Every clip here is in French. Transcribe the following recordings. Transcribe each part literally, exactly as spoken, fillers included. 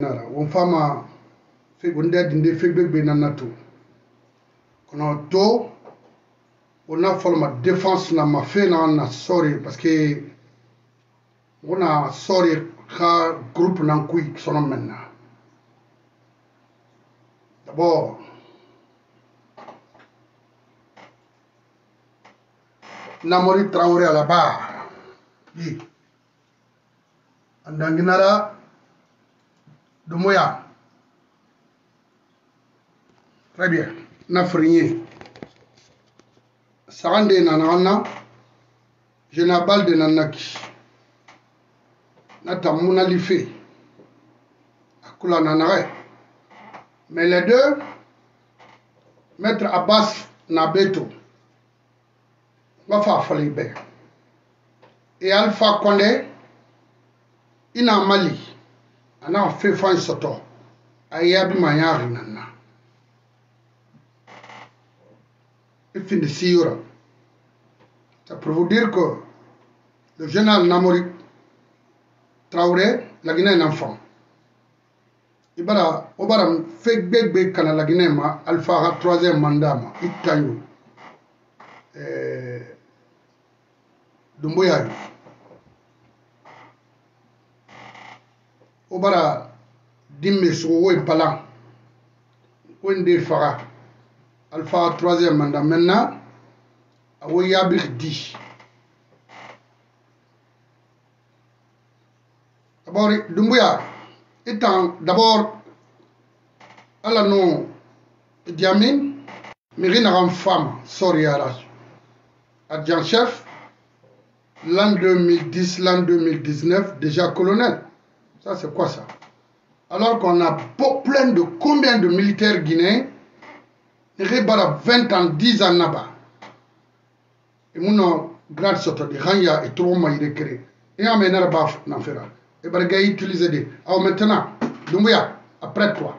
nara on fama fe gonde dinde fe be nanatu kono to on a fait ma défense na ma fait na na sorry parce que on a sorry ka groupe nan kui sono menna d'abord Namori Traoré à la barre oui andanginara Doumbouya très bien na frigné Sarande nanana je n'abal de nanaki nata muna life akula nanare mais les deux maître Abbas Nabeto va faire falibe et Alpha Condé ina Mali ana fait fin soto ayabi mayari nana et fin de Siyora. Ça pour vous dire que le général Namori Traoré, la Guinée est un enfant. Il va faire bébé quand la Guinée ma Alpha a troisième mandat ma Itayu Doumbouya. Il va dimmer sur le palan. Wende Fara Alpha a troisième mandat maintenant. Awoyabir dit. D'abord, Doumbouya étant d'abord à la nom Diamine, mais rien n'a femme, sorry à la adjoint chef, l'an deux mille dix, l'an deux mille dix-neuf, déjà colonel. Ça, c'est quoi ça? Alors qu'on a plein de combien de militaires guinéens, il y a vingt ans, dix ans là-bas. Et mon grand soto de Ranya et trop maïre créé. Et on mène à baf n'en fera. Et ben gars utiliser des. Alors maintenant, Doumbouya, après toi.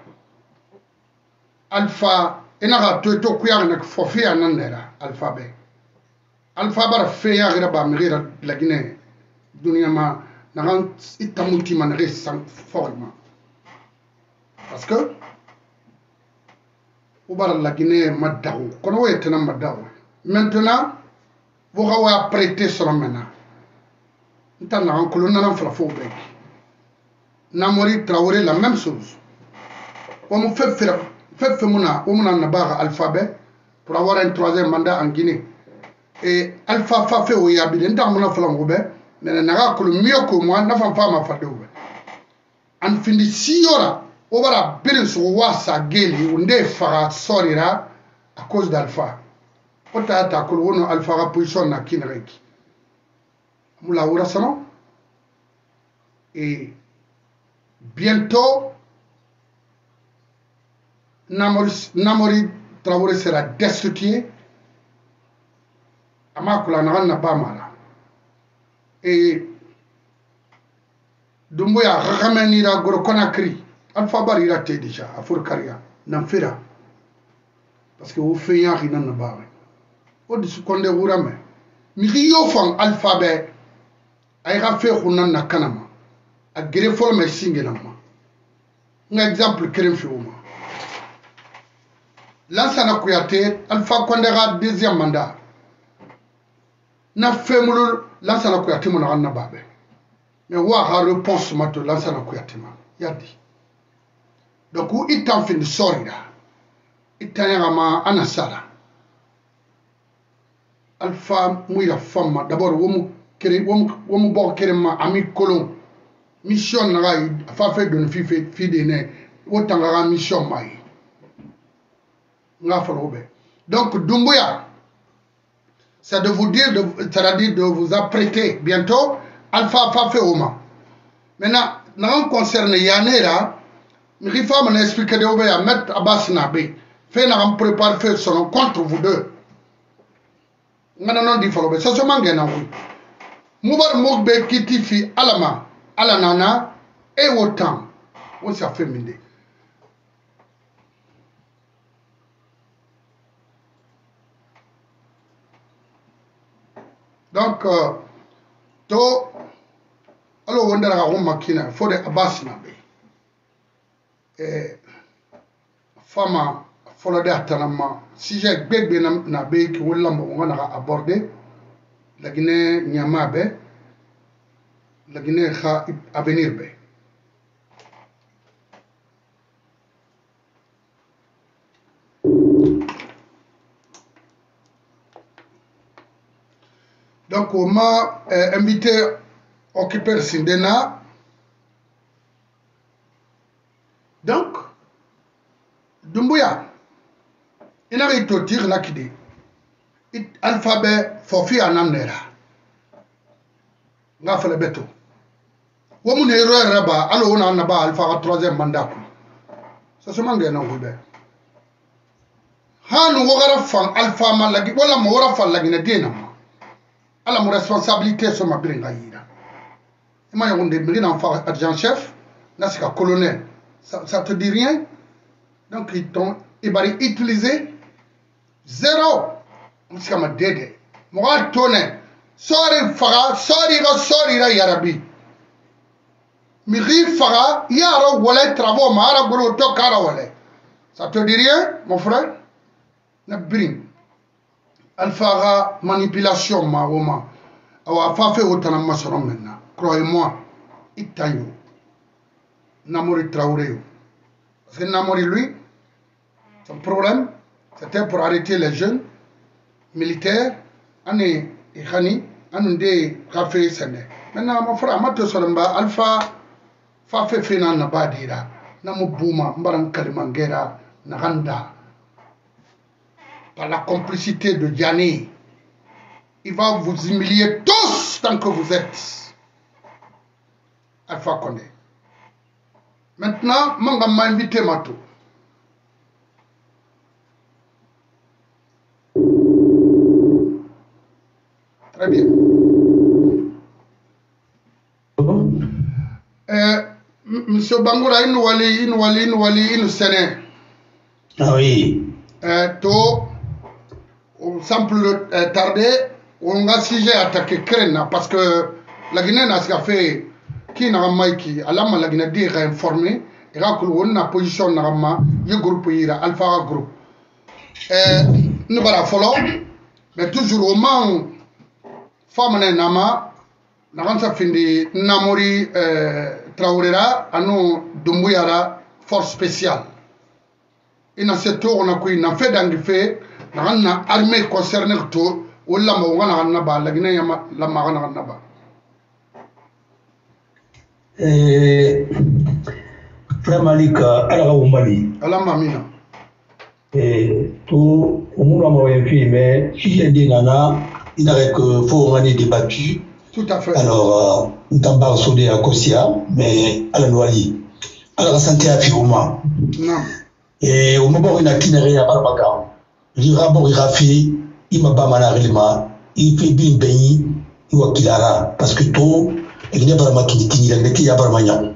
Alpha, et n'a pas tout couillard n'a forfait à Nandera, alphabet. Alpha bar fait à Raba Mira la Guinée. Duniama n'a pas itamuti manré sans forme. Parce que, au bar la Guinée Madao, qu'on a été un Madao. Maintenant, vous avez prêté sur maintenant. Nous avons un colonel en Flafobek. Namori Traoré, la même chose. On fait faire, fait faire mon alphabet pour avoir un troisième mandat en Guinée. Et Alpha Fafé ou Yabide, nous avons un flambeau, mais nous avons le mieux que moi, nous avons pas ma fadou. En fin de six heures, on va bien sur Wassa Geli, on est fara sorira à cause d'Alpha. Peut-être à cause de Alpha Rapuison na Kinrek. Moula Ourasano. Et bientôt, Namori, Namori Traoré sera destitué. Amakula n'a pas mal. Et Doumbouya ramenira Goro Conakry. Alpha Bar ira te déjà, à Fourkaria. N'en fera. Parce que vous faites rien qui n'en a pas. Au-dessus qu'on est ourame. Miriyo fan alphabet. Aïra fait Hunan na Kanama. A greffol me singelama. Un exemple kerem fiuma. Lansana Kouyaté, Alpha Condéra deuxième mandat. Na fait moulou Lansana Kouyaté mon anna babe. Mais wa ha réponse mato Lansana Kouyaté ma. Yadi. Donc où il t'en fait de sorida. Il t'en yama anasara. Alpha mouilla femme d'abord womu kere womu womu bo kerema ami colon. Mission n'a pas fait de fille fille ne autant la mission mai. Donc Doumbouya, c'est de vous dire, c'est-à-dire de vous apprêter bientôt Alpha Fafé Oma. Maintenant, nous concerne Yanera, il faut m'en expliquer de où à mettre Abbas Nabe. Fait n'a prépare faire son contre vous deux. Maintenant, dit follow. Ça se manque na oui. Moubar Moukbe Kitifi Alama. Ala nana et autant on s'est fait miner. Donc euh, to alors on dira on makina faut de Abbas Nabe eh fama folo de atanama sujet bébé na na be ki wala mo ngana aborder la Guinée nyamabe la Guinée kha avenir be donc on m'a euh, invité à occuper le Sindena. Donc Dumbuya il avait été tiré là qui dit alphabet fofi anamnera nga fele beto wo mun erreur raba alo wona na ba alpha troisième mandat ça se mangue na gobe hanu wo gara fan alpha malagi wala mo wara fan lagi na dina ala mo responsabilité sur ma bringa yira ima yonde brina fa adjoint chef nasika colonel ça, ça te dit rien donc ils t'ont ils bari utilisé zéro musika ma dede mo ga toné sorry faga sorry ga sorry ra yarabi mi ri faga yara wala travaux mara golo to kara wala ça te dit rien mon frère na brin alpha manipulation ma woma awa fa fe otana masoro maintenant croyez-moi itayo Namori Traoré parce que Namori lui son problème c'était pour arrêter les jeunes militaires ane ikhani anunde café sene maintenant mon frère amato solamba alpha fa fe fena na badira na mubuma mbaran kalimangera na handa par la complicité de Diani, il va vous humilier tous tant que vous êtes Alpha Condé. Maintenant, Manga m'a invité Mato. Très bien. Euh, Monsieur Bangoura, il nous wali, il nous wali, il nous wali, il nous sénait. Ah oui. Euh, to sans plus euh, tarder, on a sujet attaqué Kren parce que la Guinée n'a pas fait qui n'a pas maïki, alors la Guinée dit réinformé, et là on a position n'a pas y groupe ira Alpha groupe. Nous voilà follow, mais toujours au moment femme n'a nama, n'a pas fini Namori Traorera, à nous Dumbuyara force spéciale. Il n'a cette tour on a quoi il n'a fait dans fait. Nana armée concernée to wala ma wana na ba la Guinée yama la ma na na ba eh frère Malika ala wa Mali ala mamina eh to umuna ma wa fi mais si j'ai dit nana il n'aurait que faut on débattu tout à fait alors ntamba sodé à Kosia mais ala noali ala santé à Fiuma non et au moment où il a kinéré à Barbaga il rapport il a fait il m'a pas mal réellement il fait bien béni il va qu'il a parce que tout il n'y a pas de qui il n'y a pas de manière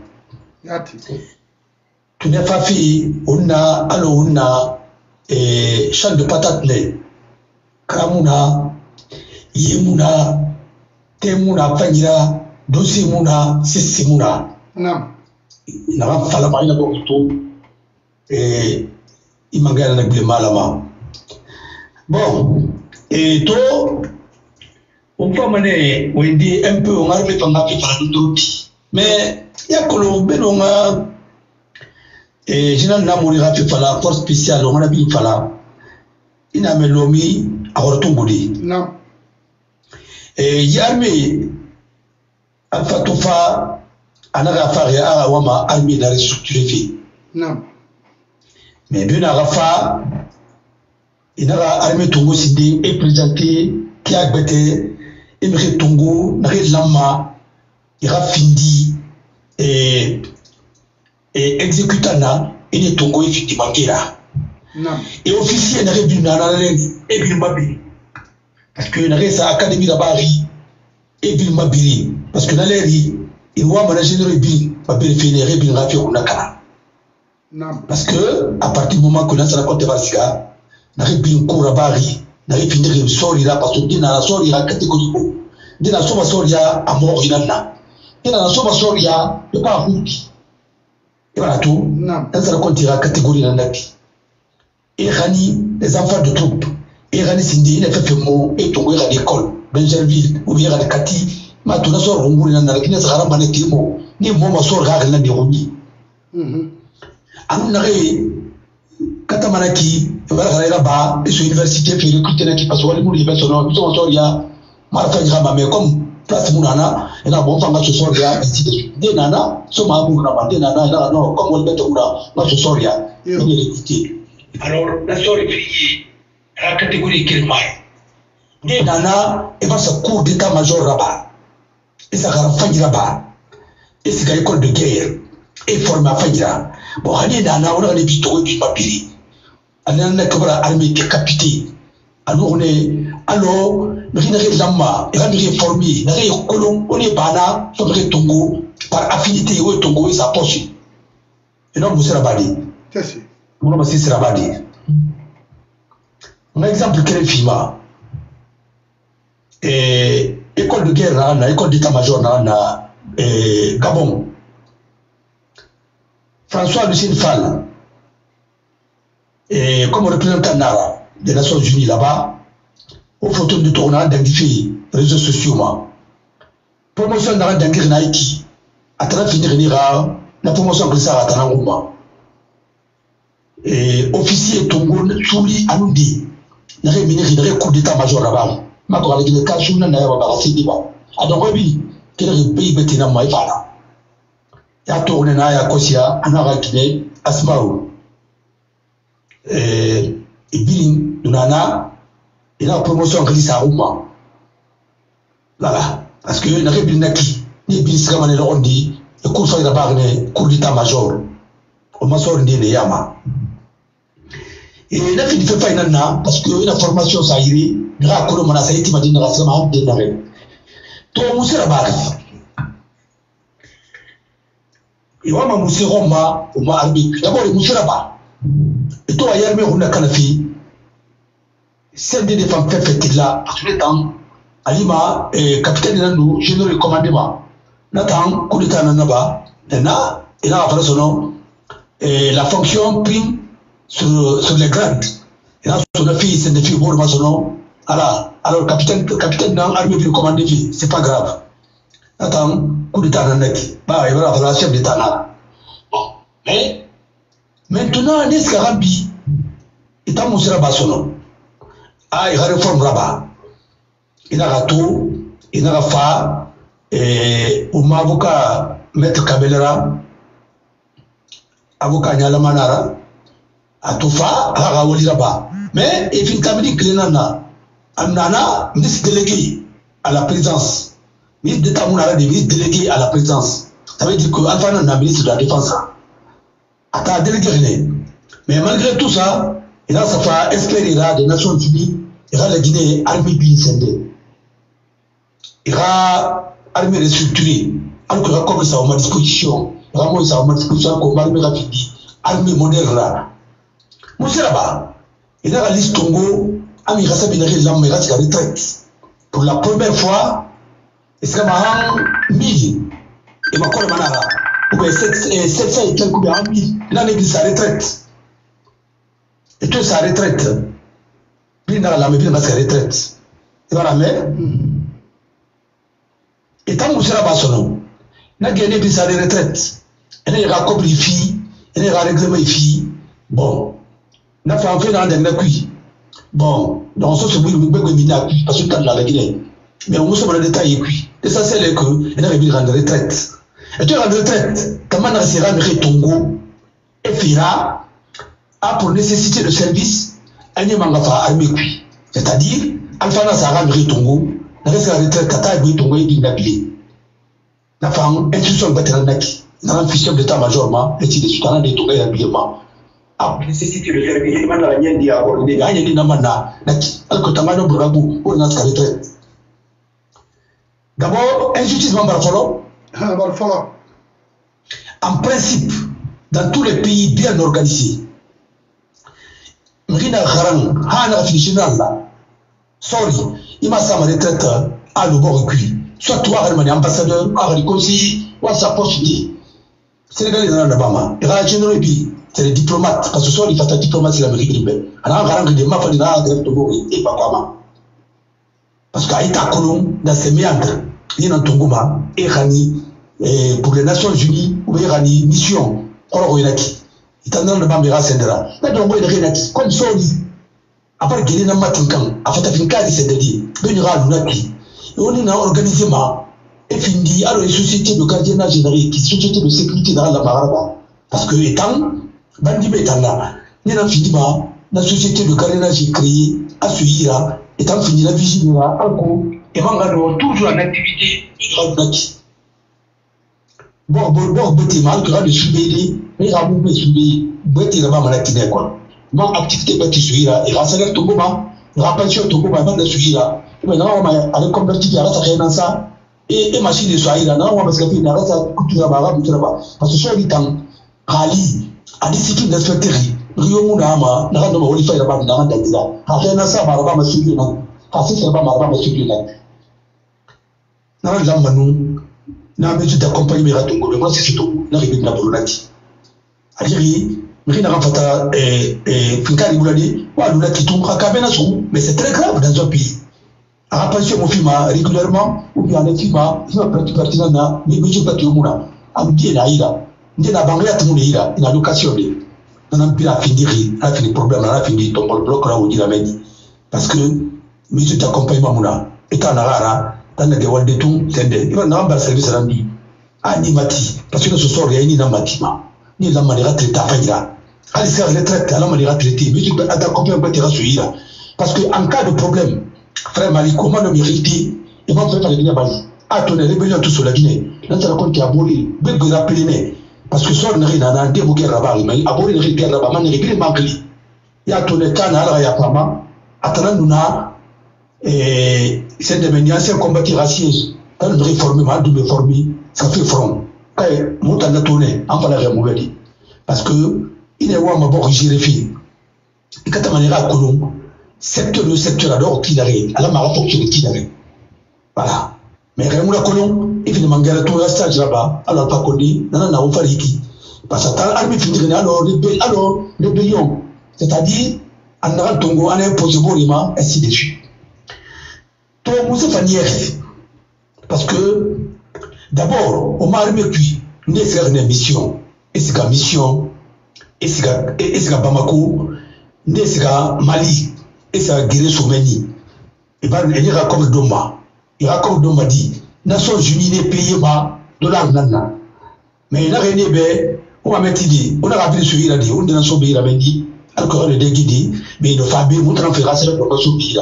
tu n'as pas fait on a alors on a et champ de patate né kamuna yemuna temuna fanyira dosimuna sisimuna non na va fala marina donc tout et il m'a gagné le malama. Bon, et toi, on peut mener, on dit un peu, on a remis ton appui par d'autres. Mais il y a que l'on a, et je n'ai pas mouru à la force spéciale, on a bien fait il n'a pas l'omi à retourner. Non. Et il y a armé, à Fatoufa, à Nagafari, à Wama, armée de restructurer. Non. Mais bien à Rafa, il a armé Tongo Sidi et présenté qui a bêté, il m'a Tongo, n'a lama, il a fini et et exécutant il est Tongo effectivement qui là. Et officier n'a pas vu nana et bien mabili parce que n'a pas académie d'abari et bien mabili parce que n'a l'air il voit manager le bien mabili finir et bien rafio on a kana. Parce que à partir du moment que l'on se raconte Barsiga, n'a pas bien cours à Bari, n'a pas fini sori là parce que dit na sori à catégorie O, dit na soma sori à mort il en a, dit na soma sori à de pas route. Et voilà tout. Dans ce compte, il y a catégorie dans la vie. Et Rani, les enfants de troupes. Et Rani Sindi, il a fait mot et tombé à l'école. Benjerville, ou bien à la Kati. Ma tout sort Rungu dans la Guinée, ça ramène des mots. Ni moi, ma soeur, rare, n'a des roulis. Anunare, Katamanaki, voilà là-bas, et sur l'université, puis recruter qui passe au niveau de personnes, ils sont il y a Marfa Grama, mais comme place Mounana, et là, bon, femme, ce soir, il y a ainsi de suite. Des nana, ce maman, des nana, là, non, comme on le met au là, ce soir, il y a une équité. Alors, la soeur est fille, la catégorie qu'il marre. Des nana, et va se cours d'état-major là-bas. Et ça va faire là-bas. Et c'est une école de guerre. Et formé à faire. Bon, on nana, on a les bitous et puis papier. On a une armée qui est capitée. Alors, on est. Alors, nous sommes là, nous sommes formés, nous sommes colons, on est bana, nous sommes Tongo, par affinité, où est Tongo et sa poche. Et non, vous serez rabadi. C'est ça. Vous serez rabadi. Un exemple, quel est FIMA? Et école de guerre, école d'état-major, Gabon. François Lucien Fall, et comme représentant Nara des Nations Unies là-bas, aux photos de tournage d'identifier les réseaux sociaux. Promotion Nara d'Angir Naiki, à travers finir la promotion que ça a Tananguma. Et officier Tongo Chouli Anoudi, n'a rien mis de coup d'état-major là-bas. Ma pour aller le cas, je n'en ai pas assez de bas. À donc, oui, quel est le pays bétina Maïfana? Ya tourné na ya kosia anara kine asmao et billing dunana et la promotion glisse à Rouma voilà parce que n'a rien naki ni bis comme on le dit et cours faire d'abord ne cours d'état-major au masor ndi le yama et la fin fait pas nana parce que la formation ça iri gra ko mana sayti madina rasama de nare to musira bari et moi, je suis Roma, je suis d'abord, je suis là-bas. Et toi, hier, on a Kanafi, celle des femmes faites là, à tous les temps, Alima, capitaine de nous, général de commandement. Nathan, coup d'état Nanaba, et là, il a appris son nom, et la fonction prime sur, sur les grades. Et là, son fille, c'est des filles, pour son nom. Alors, alors, capitaine, capitaine dans l'armée de commander, c'est pas grave. Attends, coup d'état dans le bah, il va avoir la chef d'état là. Bon, mais maintenant, n'est-ce qu'à Rambi, il a montré là-bas son nom. Ah, il a réforme là-bas. Il a tout, il a fa, et au avocat, maître Kabelera, avocat Nyalamanara, a tout fa, à Raouli là-bas. Mais, il finit à me dire que l'Nana, Amnana, ministre délégué à la présidence. Ministre d'État Mounara des ministres délégués à la présidence. Ça veut dire que Alpha Nana, ministre de la Défense, a délégué. Mais malgré tout ça, il a sa fa espérer des Nations Unies, il a la Guinée armée bien scindée. Il a armée restructurée. Alors qu'il a comme ça à ma disposition, il a moi ça à ma disposition comme armée rapide, armée moderne là. Monsieur là-bas, il a la liste Tongo, Ami Rassa Binari Lam, il a la retraite. Pour la première fois, et c'est marrant, mille, et ma colle manara, ou bien sept cents et quelques bien mille, là l'église sa retraite. Et tout sa retraite, puis dans la maison, sa retraite. Et voilà, mais, et tant que vous serez son nom, n'a gagné puis sa retraite, et n'a pas compris les filles, et n'a pas règlement les filles, bon, n'a pas fait dans des cuits. Bon, donc ça c'est oui, vous pouvez venir parce que quand la Guinée. Mais on se met dans le détail et puis, l'essentiel est que, il a réussi à rendre retraite. Et tu es rendu retraite, comment on s'est rendu Tongo, et Fira, a pour nécessité de service, un Mangafa armé cuit. C'est-à-dire, Alpha n'a sa rendu Tongo, n'a reste la retraite, Kata et Tongo et Binabili. La femme, institution de Bateranaki, n'a un fichier d'état-major, et si des soutanas de Tongo et habillement. A pour nécessité de service, il m'a rien dit à bord, il n'y a rien dit à Namana, alors que Tamano Brabou, pour notre retraite. D'abord, injustice Barfolo. En principe, dans tous les pays bien organisés, Mrina Harang, Hana Finishinal, sorry, il m'a sa retraite à le bord cuit. Soit toi, Hermane, ambassadeur, à le conseiller, ou à sa poste dit. Sénégalais dans la Bama. Et là, généraux, c'est les diplomates. Parce que ce sont les fatales diplomates, l'Amérique du Nord. Alors, on a des maps, on a des Togo et pas comment. Parce qu'à Ita Kolom, dans ces méandres, il y a un Tongoma, et Rani, pour les Nations Unies, ou bien Rani, mission, Koro Yaki. Il est dans le Bambera Sendra. Là, donc, il y a des comme Soli. Après, il y a un matinkan, après, il y a un cas de Sendri, il y a un Lunaki. Et on est organisé, et fini, alors les sociétés de gardiennage général, qui sont sociétés de sécurité dans la Maraba. Parce que étant, Bandibé étant là, il y a fini, la société de gardiennage est créée à Suira, étant fini la vigile, encore, et Mangano, toujours en activité, bon, bon, bon, bon, mal, que le subédé, mais la boue, subé, bête, il a pas l'activité, quoi. Mon activité, bête, Suira, et Rassaler Togoma, Rapatio Togoma, Bande Suira, et maintenant, on a converti à la Sarenansa. Et machine de Soaïla, non, parce que la race a coupé la barre, parce que soit l'étant, Ali, a discipline d'inspecteur, Rio Mounama, n'a pas de modifier la barre dans la délire. A rien à ça, Maraba m'a suivi, non. A fait ça, Maraba m'a suivi, non. N'a pas de manou, n'a pas de d'accompagner mes ratons, mais moi c'est surtout, n'a pas de la Bolonati. A dire, mais n'a pas de, et, Finkari Boulani, ou à l'Ulati, tout, à Kabenasou, mais c'est très grave dans un pays. Rapprocher mon film régulièrement, ou bien les films, il va pratiquer pertinent, mais je vais te dire, à me dire, il a, il a banglé à tout le monde, il a l'occasion de. On a pu finir, il a fini le problème, on a fini ton bloc là où il a dit. Parce que, mais je t'accompagne, Mamouna, et t'en as dans le dévoile de tout, c'est des. Il va n'avoir pas de service rendu. Animati, parce que ce soir, il y a une amatima, ni la manière traitée à Faïra. Allez faire retraite, à la manière traitée, mais tu peux t'accompagner un peu de Rassuira. Parce qu'en cas de problème, frère Mali, comment le mériter? Et moi, je vais faire les Guinéens Mali. Ah, ton rébellion tout sur la Guinée. Là, tu racontes qu'il y a Bourri, Bébé de la Péléné. Parce que ça, on n'a rien à dire, vous guerre là-bas, mais à Bourri, il y a là-bas, mais il y a Mangli. Il y a ton état, il y a pas mal. Attendant, nous avons, c'est des anciens combattants racistes. Quand nous réformons, nous devons réformer, ça fait front. Quand nous avons tourné, on va la remonter. Parce que, il y a un mabor qui gère fille. Et quand on est à Colombo, secteur le secteur alors qu'il arrive à la marathon qu'il arrive voilà mais quand on a colon il finit mangala tout la stage là-bas alors pas connu nana na ofariki parce que l'armée finit alors le alors le bélion c'est-à-dire en arrêt tongo en imposé bolima ainsi de suite to musa fanière parce que d'abord on m'a armé puis ne faire une mission et c'est la mission et c'est et c'est Bamako ne c'est Mali. Et ça guérit Soumeni. Il va venir comme Doma. Il va comme Doma dit Nations Unies n'est payé pas dollar nana. Mais il a rien dit, on va mettre dit, on a rappelé sur il a dit, on a Nations Unies a dit, encore le déguidé, mais il ne fait pas, on transfère ça pour Nations Unies.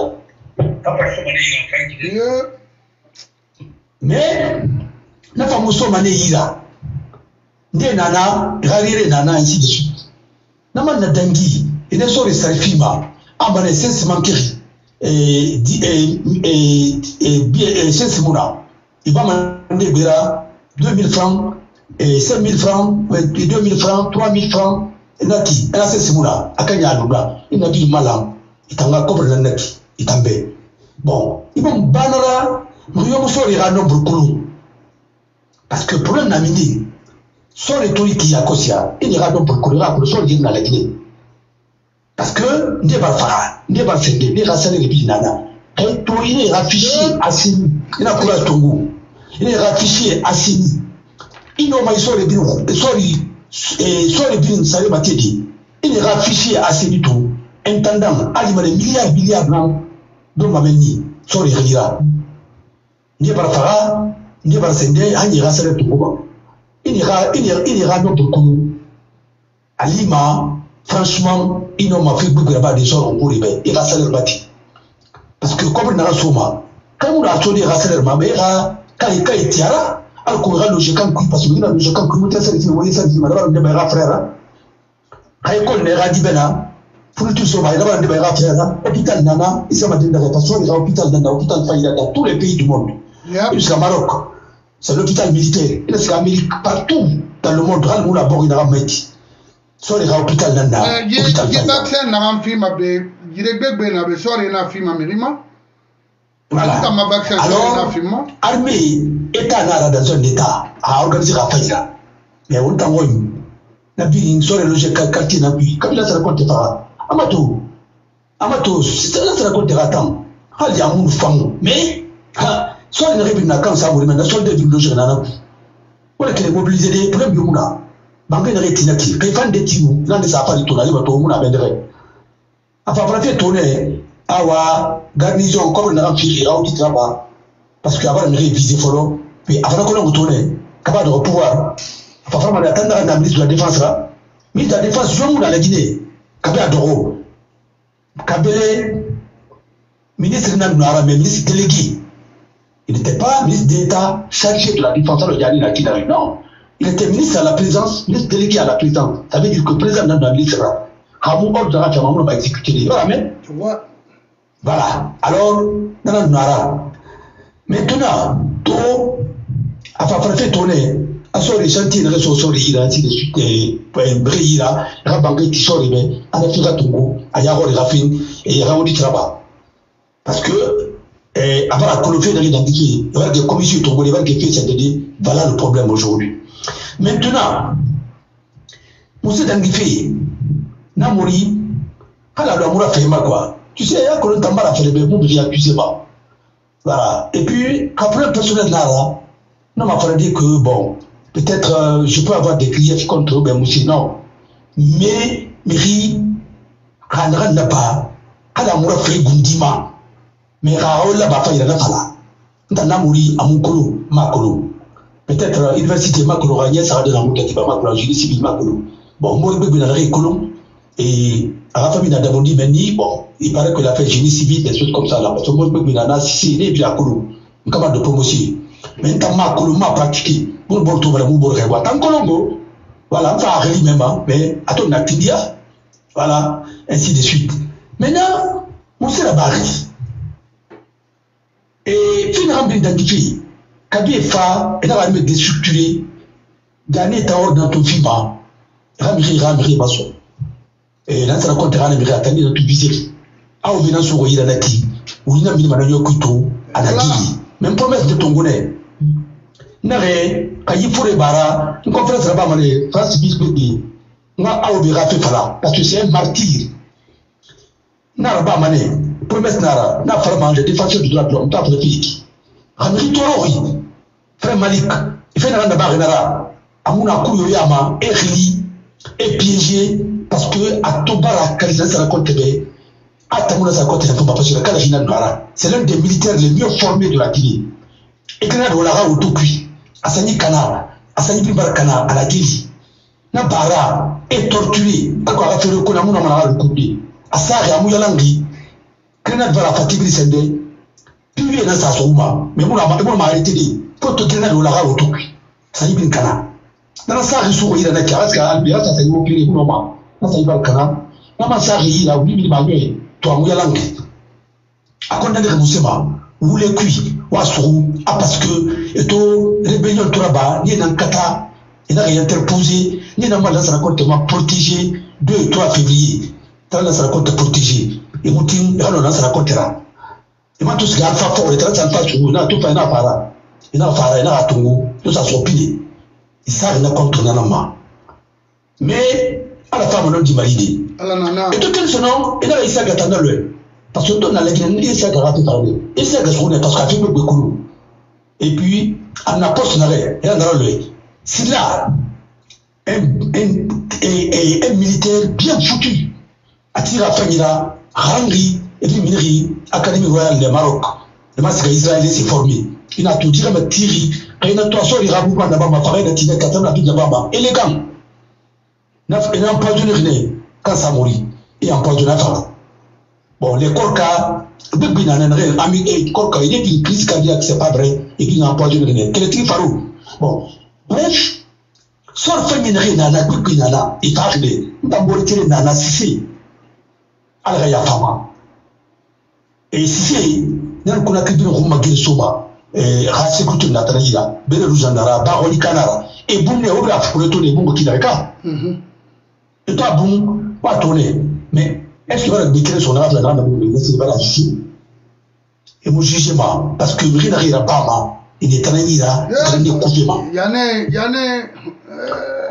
Mais, la femme Soumane ira. Né nana, rarire nana, ainsi de suite. Naman na dangi, il est sur les salfima. Amane sensi mankiri et et et sensi mouna il va demander bira deux mille francs et cinq mille francs et deux mille francs trois mille francs et nati et sensi mouna akanya aduba il n'a dit malam il tanga cobre le nati il tambe bon il va banara nous yom sori rano brukulu parce que problème n'a midi sori to iki yakosia il ira no brukulu là pour sori na la Guinée. Parce que, ne va pas, ne va faire, ne va faire les binana. Et tout, il est raffiché à Sini. Il n'a pas de Togo. Il est raffiché à Sini. Il n'a pas de binou. Sorry, soit les binous, ça va t'aider. Il est raffiché à Sini tout. Intendant, aliment les milliards, milliards blancs, dont ma meni, soit les rira. Ne va pas, ne va s'aider, il ira se le Togo. Il ira, il ira, il ira notre coup. À Lima, franchement, ils n'ont pas fait beaucoup de des gens pour les bains. Il va s'aller bâti. Parce que comme on a souma, quand on a tourné à s'aller ma mère, quand il est tiara, alors qu'on a le jekan coup, parce que nous avons le jekan coup, nous avons le jekan coup, nous avons le jekan coup, frère. Quand on est radis bena, pour le tout sauver, nous avons le jekan frère. Hôpital Nana, ils sont maintenant dans la façon, les hôpitaux Nana, hôpital Faïda, dans tous les pays du monde. Jusqu'à Maroc, c'est l'hôpital militaire. Il est Amérique, partout dans le monde, dans le monde, il y a un métier. Sorry, hôpital Nanda. Il y a un film n'a film abe, il est bébé n'abe sorry na film amirima. Voilà. Alors, armée, État nara dans un État a organisé la faïda. mais on t'a envoyé. La ville, sur le loger quartier n'a plus. Comme là, ça raconte pas. Amato, Amato, c'est là, ça raconte tant. Il y a un femme, mais, soit il rêve n'a qu'un savoir, mais soit il loger n'a plus. Voilà qu'il est mobilisé des problèmes de Mouna. Banque de rétinative. Quand il fait des tirs, là, les affaires du tournage, il va tout le monde à vendrer. Enfin, pour faire tourner, awa, garnison, comme on a fait, là, on dit là-bas. Parce qu'avant, on a visé follow. Puis, avant qu'on ait tourné, capable de pouvoir. Enfin, on a attendu la ministre de la Défense là. Ministre de la Défense, je suis à la Guinée. Kabé Adoro. Kabé, ministre de la mais ministre délégué. Il n'était pas ministre d'État chargé de la défense de la Guinée. Non. Il était ministre à la présidence, ministre délégué à la présidence. Ça veut dire que le président de la ministre là, Hamou ordre de la on va exécuter. Tu vois. Voilà. Alors, dans la Nara. Maintenant, tout, enfin, pour faire tourner, à ce les chantiers, les ressources, les ainsi de suite, et briller là, la banque qui sort, mais à la fin, à Yaro, les raffines, et Raoudi Traba. Parce que, avant la colophée d'identifier, il y a des commissions qui ont été faites, c'est-à-dire, voilà le problème aujourd'hui. Maintenant, Moussa Dangifi, Namori, alors l'amour a fait mal quoi. Tu sais, il y a qu'on t'a mal à faire les bébés, vous accusez pas. Voilà. Et puis, après le personnel là, là, non, m'a fallu dire que, bon, peut-être, euh, je peux avoir des griefs contre Ben Moussi, non. Mais, Miri, Ranran n'a pas, à l'amour a fait Gundima. Mais Raoul n'a pas fait, il a pas là. Namori, à mon colo, ma colo. Peut-être euh, l'université Makolo Ragné, ça va de la route qui va Makolo, génie civil Makolo. Bon, moi, je suis dans Colomb, et à la famille d'Adamo dit, mais bon, il paraît qu'il a fait génie civil, des choses comme ça là. Parce que moi, je suis dans Sicile, et puis à Colomb, une camarade de promotion. Maintenant, Makolo m'a pratiqué, pour le bon tour, pour le bon revoir. Tant Colombo, voilà, ça arrive même, mais à ton activia, voilà, ainsi de suite. Maintenant, on sait la barre. Et finalement, d'identifier. Kabi fa et n'a même déstructuré gagner ta ordre dans ton film ramiri ramiri baso et là ça raconte ramiri atani dans tout visir a au bina so yira nati ou ina mi mananyo kuto anaki même promesse de tongolais nare kayi fure bara une conférence là-bas mané France bisque di nga a au bira fait fala parce que c'est un martyr nara ba mané promesse nara na fara manger défenseur du droit de l'homme ta fille ramiri torori frère Malik, il fait un d'abord général. Amouna Kouyo Yama est ri, est piégé, parce que à Tobara, Kalizan se raconte, à Tamouna se raconte, c'est l'un des militaires les mieux formés de la Guinée. Et qu'il y a de l'Ara au Toukui, à Sani Kana, à Sani Bibar Kana, à la Guinée. Nabara est torturé, à quoi a fait le Konamouna Mara le Koubé, à Sari, à Mouyalangi, qu'il y a de la fatigue, c'est de. Puis il y a sa souma, mais moi, m'a arrêté de. Pour te tenir au lara au tout, ça y est, Kana. Dans la salle, il y a des caras qui ont bien, ça s'est occupé pour le moment. Dans la salle, Kana, dans la salle, il y a huit mille malgré, toi, où il y a langue. À quoi on a des remboursements, où les cuits, ou à Sourou, ah, parce que, et tout, rébellion de là-bas, ni dans Kata, il n'a rien interposé, ni dans la salle, racontement protégé, deux, trois février, dans la salle, raconte protégé, et Moutin, dans la salle, racontera. Et moi, tout ce qui est alpha fort, et dans la salle, il n'a tout fait un apparat. Il n'a pas fait un tongo, tout ça soit pilier. Il s'est rien contre Nanama. Mais, à la femme, on a dit validé. Et tout quel son nom, il a réussi à gâter le. Parce que dans la Guinée, il s'est gâté par lui. Il s'est gâté parce qu'il a fait beaucoup. Et puis, à la poste, il a le. C'est là, un, un, un, un militaire bien foutu, attire à Fanira, Rangri, et puis Mineri, Académie royale de Maroc. Le masque israélien s'est formé. Il a tout dit, mais Thierry, quand il a tout assuré, il a beaucoup d'abord, ma famille a tiré quatre ans, il a tout élégant. Il n'a pas de rien quand ça mourit. Il n'a pas de rien. Bon, les Korka, le Binane, ami, et Korka, il est une crise cardiaque, c'est pas vrai, et qu'il n'a pas de rien. Quel est-il, Farou? Bon, bref, soit fait une rien, la Binana, il va arriver. Il a morité, Nana, si, alors il y a femme. Et si, nous avons un peu de Roumagil Soba. Rase kutu na tanayira bele rujandara ba holi kanara e bunne obra pour le tourner bon qui d'accord et toi bon pas tourner mais est-ce qu'il va déclarer son art la grande bonne c'est pas la ici et mon jugement parce que rien n'arrive pas mal il est tanayira il est confirmé yane yane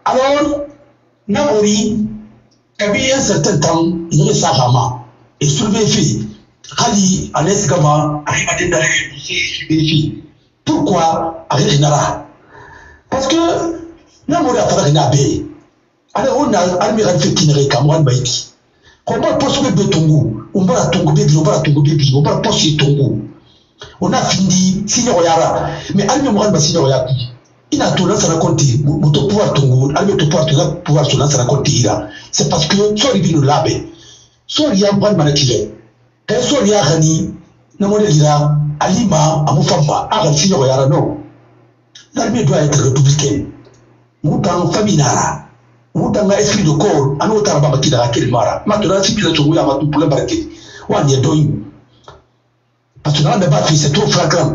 Alors, Namori, Kabi un certain temps, il reste à Rama. Et sur les filles, Khali, Anes Gama, arrive à démarrer les filles. Pourquoi arrive Nara? Parce que Namori a fait un abbé. Alors, on a armé à fait Kinere Kamwan Baïti. Comment poste de Tongo? On va à Tongo Baby, on va à Tongo Baby, on va à poste Tongo. On a fini, Signor Yara. Mais Alme Moran Bassignor Yaki. Il a tout là, ça raconte. Mon pouvoir Tongo, Alme to pouvoir, pouvoir sur là, ça raconte. C'est parce que, soit il vit le labé, soit il y a un bras de manakile. Quand soit il y a Rani, Namone Lira, Alima, Amoufamba, Aran Signor Yara, non. L'armée doit être républicaine. Moutan Faminara. Moutan esprit de corps, un autre arbre qui a quel mara. Maintenant, si tu as trouvé un matou pour l'embarquer, ou un yédoï. Parce que dans le débat, c'est trop flagrant.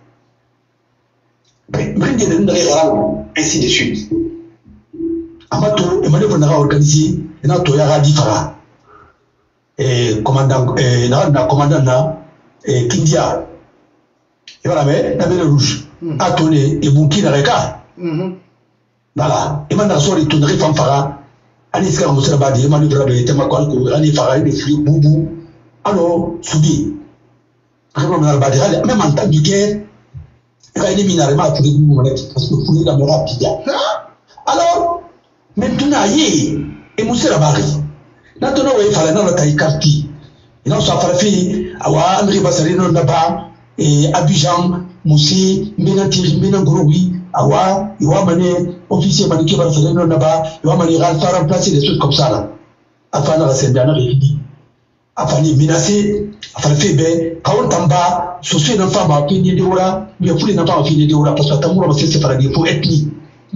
Mais ainsi de suite. Amato, Emmanuel Vonara organisé, et n'a toyara différa. Et commandant, et n'a commandant, et Kindia. Et voilà, mais, la belle rouge, a tourné, et Boukina Reka. Voilà, et maintenant, soit il tournerait fanfara, Aniska Mousserabadi, Emmanuel Vrabe, Temakwalko, Anifara, les flux, Boubou. Alors, Soubi. Même en temps de guerre, il y a des minarements pour les mouvements parce que vous la mort rapide. Alors, maintenant, il y a Moussa Rabari. Maintenant, il fallait dans la taille quartier. Et non, ça fait Awa, André Bassarino Naba, et Abidjan, Moussé, Ménantiri, Ménangoroui, Awa, Iwamane, officier Maniki Bassarino Naba, Iwamane Ralpha remplacer des choses comme ça là. Afin de rassembler un réfidi. Afin de menacer. Afin de faire quand on tamba, société n'a pas ma fille de Oura, mais il faut n'a pas ma fille de Oura parce que Tamoura va se séparer des faux ethnies.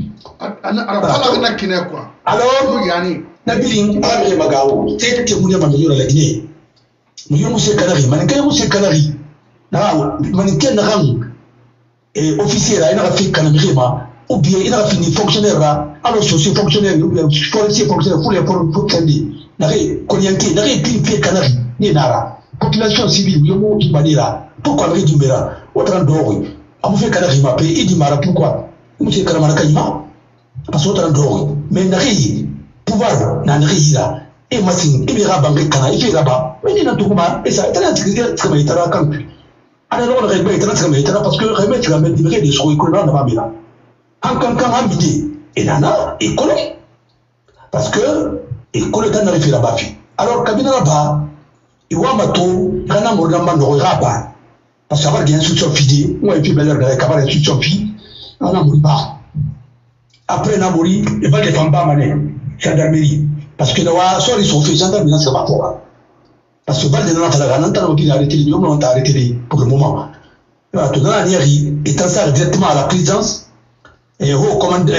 Alors, Nabiling, André Magao, c'est que Mounia Mamio la Guinée. Mounia Moussé Canari, Maniké Moussé Canari, Maniké Narang, et officier, il a fait Canamirima, ou bien il a fini fonctionnaire, alors société fonctionnaire, ou bien forestier fonctionnaire, pour les fonctionnaires, Naré, Konyanké, Naré, Pimpé Canari, Nara. Population civile, il y a un qui m'a dit là. Pourquoi il dit Mera? Autant d'or. A fait Kanari m'a payé, il dit Mara, pourquoi? Monsieur Karamarakaïma. Parce que autant d'or. Mais Nari, pouvoir, Nari là. Et Massin, il ira Bangé Kana, il fait là-bas. Mais il n'a tout comment. Et ça, il a dit que c'est un camp. Alors, on aurait été là parce que remettre tu vas mettre des choses que l'on n'a pas mis là. En cancan à midi. Et Nana, et collé. Parce que, et collé dans la là-bas. Alors, Kabina là-bas, Iwamato, Rana Morgamba Noraba, parce qu'il y a une instruction fidée, ou un peu belle avec une instruction fidée, on a mouru pas. Après, on a mouru, il va défendre pas mané, gendarmerie. Parce que là, soit ils sont faits, gendarmerie, c'est pas pour là. Parce que Val de Nantala, Nantala, on a arrêté les hommes, on a arrêté pour le moment. Voilà, tout dans la niérie, étant ça directement à la présidence, et au commande,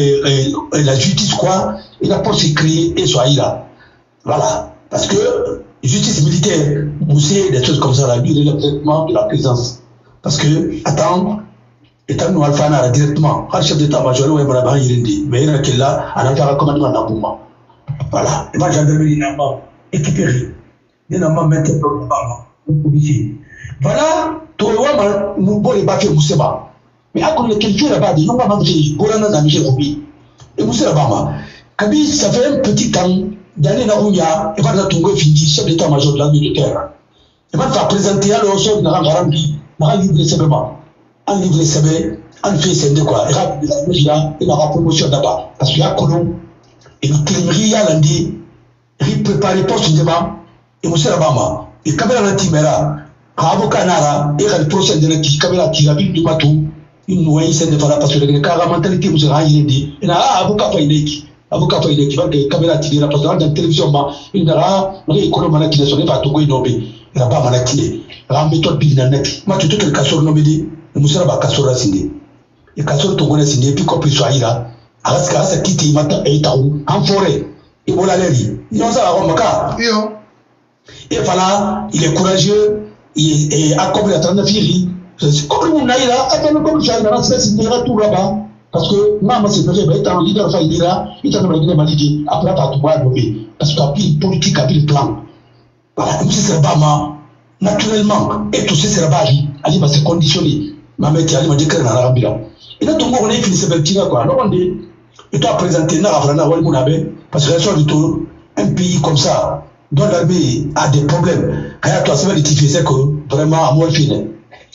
et la justice, quoi, et la poste est créée, et soit là. Voilà. Parce que, justice militaire, Moussé, des choses comme ça, la lui, le traitement de la présence. Parce que, attends, étant nous alpha directement, le chef d'état-major, ou un Yirendi, mais il y a qui là, en alpha commandement d'Abouma. Voilà. Et moi, gendarmerie n'a pas équipé. Il n'a pas maintenant le policier. Voilà, tu vois, nous bon les bafés Mousseba. Mais à cause de quelqu'un là-bas, ils n'ont pas mangé, Gorana n'a mis Robi. Et Moussé là-bas, Kabi, ça fait un petit temps. D'aller dans Ouya, il va dans Tongo Findi, chef d'état-major de l'armée de terre. Il va faire présenter à l'ensemble de la Rangarambi, dans un livre de Sebema. Un livre de Sebé, un fait c'est de quoi. Il va faire il va promotion d'abord. Parce qu'il y a Colomb, et le Télémerie à l'Andi, il prépare les postes de débat, et Moussa Labama, et Kamera Lantimera, Avocat Nara, et le procès de la Kamera qui a vu du bateau, une noyée, c'est de faire parce que la mentalité vous sera dit, et là, avocat pas inédit. Avocat pas inédit, qui caméra qui la parce que dans la télévision, il n'aura rien que le manaki de son pas tout nommé, il n'a pas manaki, la méthode binanet. Moi, tu te le casseur nommé, le Moussa va casseur signé. Et casseur ton connaît signé, puis comme il soit là, à ce cas, ça quitte, il m'a été en forêt, et voilà l'air. Il en a un maka. Et voilà, il est courageux, il est accompli à trente filles. Comme on a là, attends, comme ça, il a signé tout là-bas. Parce que maman c'est vrai, il est en leader, il est là, il est en train de maladier, après pas tout voir lever. Parce qu'il y a plus politique, il y a plus plan. Voilà, M. Serbama, naturellement, et tout ce Serbari, il va se conditionner. Ma mère qui a dit que c'est un arabe. Et là, tout le monde est fini, c'est un petit quoi. Alors on dit, Et toi, présenter parce que la du tout, un pays comme ça, dont l'armée a des problèmes, toi, c'est vrai que tu faisais que vraiment à moi, il finit.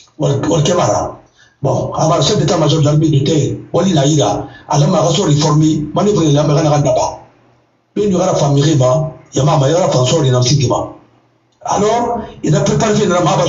Bon, alors le chef d'état-major de l'armée de terre, Wali Naïra, à la maration réformée, manœuvre de la Marana Naba. Il y aura la famille Reba, Yamama, il y aura François et Nancy. Alors, il a préparé le Ramaba.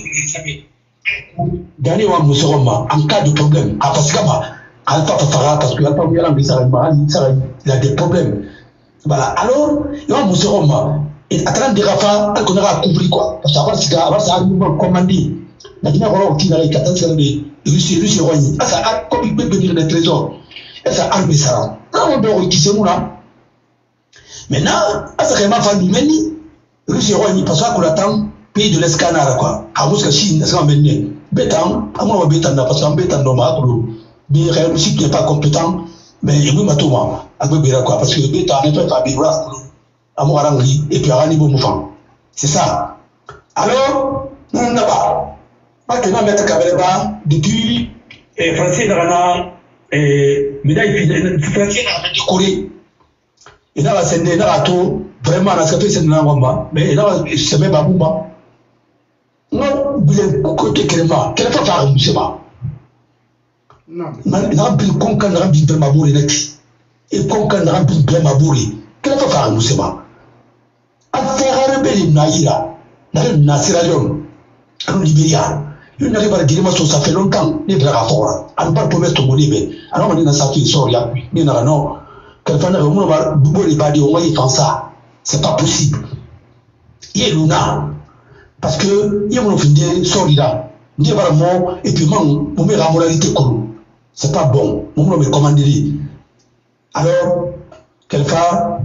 Gagner un Mousseroma en cas de problème. À Pascama, Alpha Fafara, parce que Alpha Mialam, il a des problèmes. Voilà, alors, il y a un Mousseroma. Et à trente de Rafa, elle connaîtra à couvrir quoi. Parce que avant ça, il va commander. La Guinée Royale qui n'a qu'à t'en de Russie, Russie Royale. Ah, ça a comme il peut venir des trésors. Et ça a armé ça. Là, on doit qui c'est là. Maintenant, ah, ça a vraiment fallu mener. Russie Royale, parce qu'on attend pays de l'escanard, quoi. À vous, c'est Chine, c'est un bénin. Bétan, à moi, bétan, parce qu'un bétan normal, mais si tu n'es pas compétent, mais il y a tout moi. À quoi. Parce que bétan n'est pas fabuleux. À moi, et puis à un niveau mouvant. C'est ça. Alors, on n'a pas. Maintenant, M. Kabeleba, depuis les Français de médaille français de Corée, il a ascendé dans tout, vraiment, on a fait ce que mais il a semé Babouma. Non, il est côté Kéréma, quelle fois faire un musema? Non. Il a rempli le concan de remplir de Mabouri net. Et le concan de remplir de Mabouri. Quelle fois faire un musema? À faire un rebelle Naïra, Nasira Lyon, en Libéria. Il n'arrive pas à dire que ça fait longtemps, il est à fort. On ne peut pas promettre ton monnaie. Alors on est dans sa fille, sort, il y a il y a non. Quelqu'un n'a pas dit au moins il fait ça. C'est pas possible. Il est Luna. Parce que il y a mon fini, sort là. Il y a vraiment, et puis mon mon mère a moralité cool. C'est pas bon. Mon mère me commande. Alors, quelqu'un,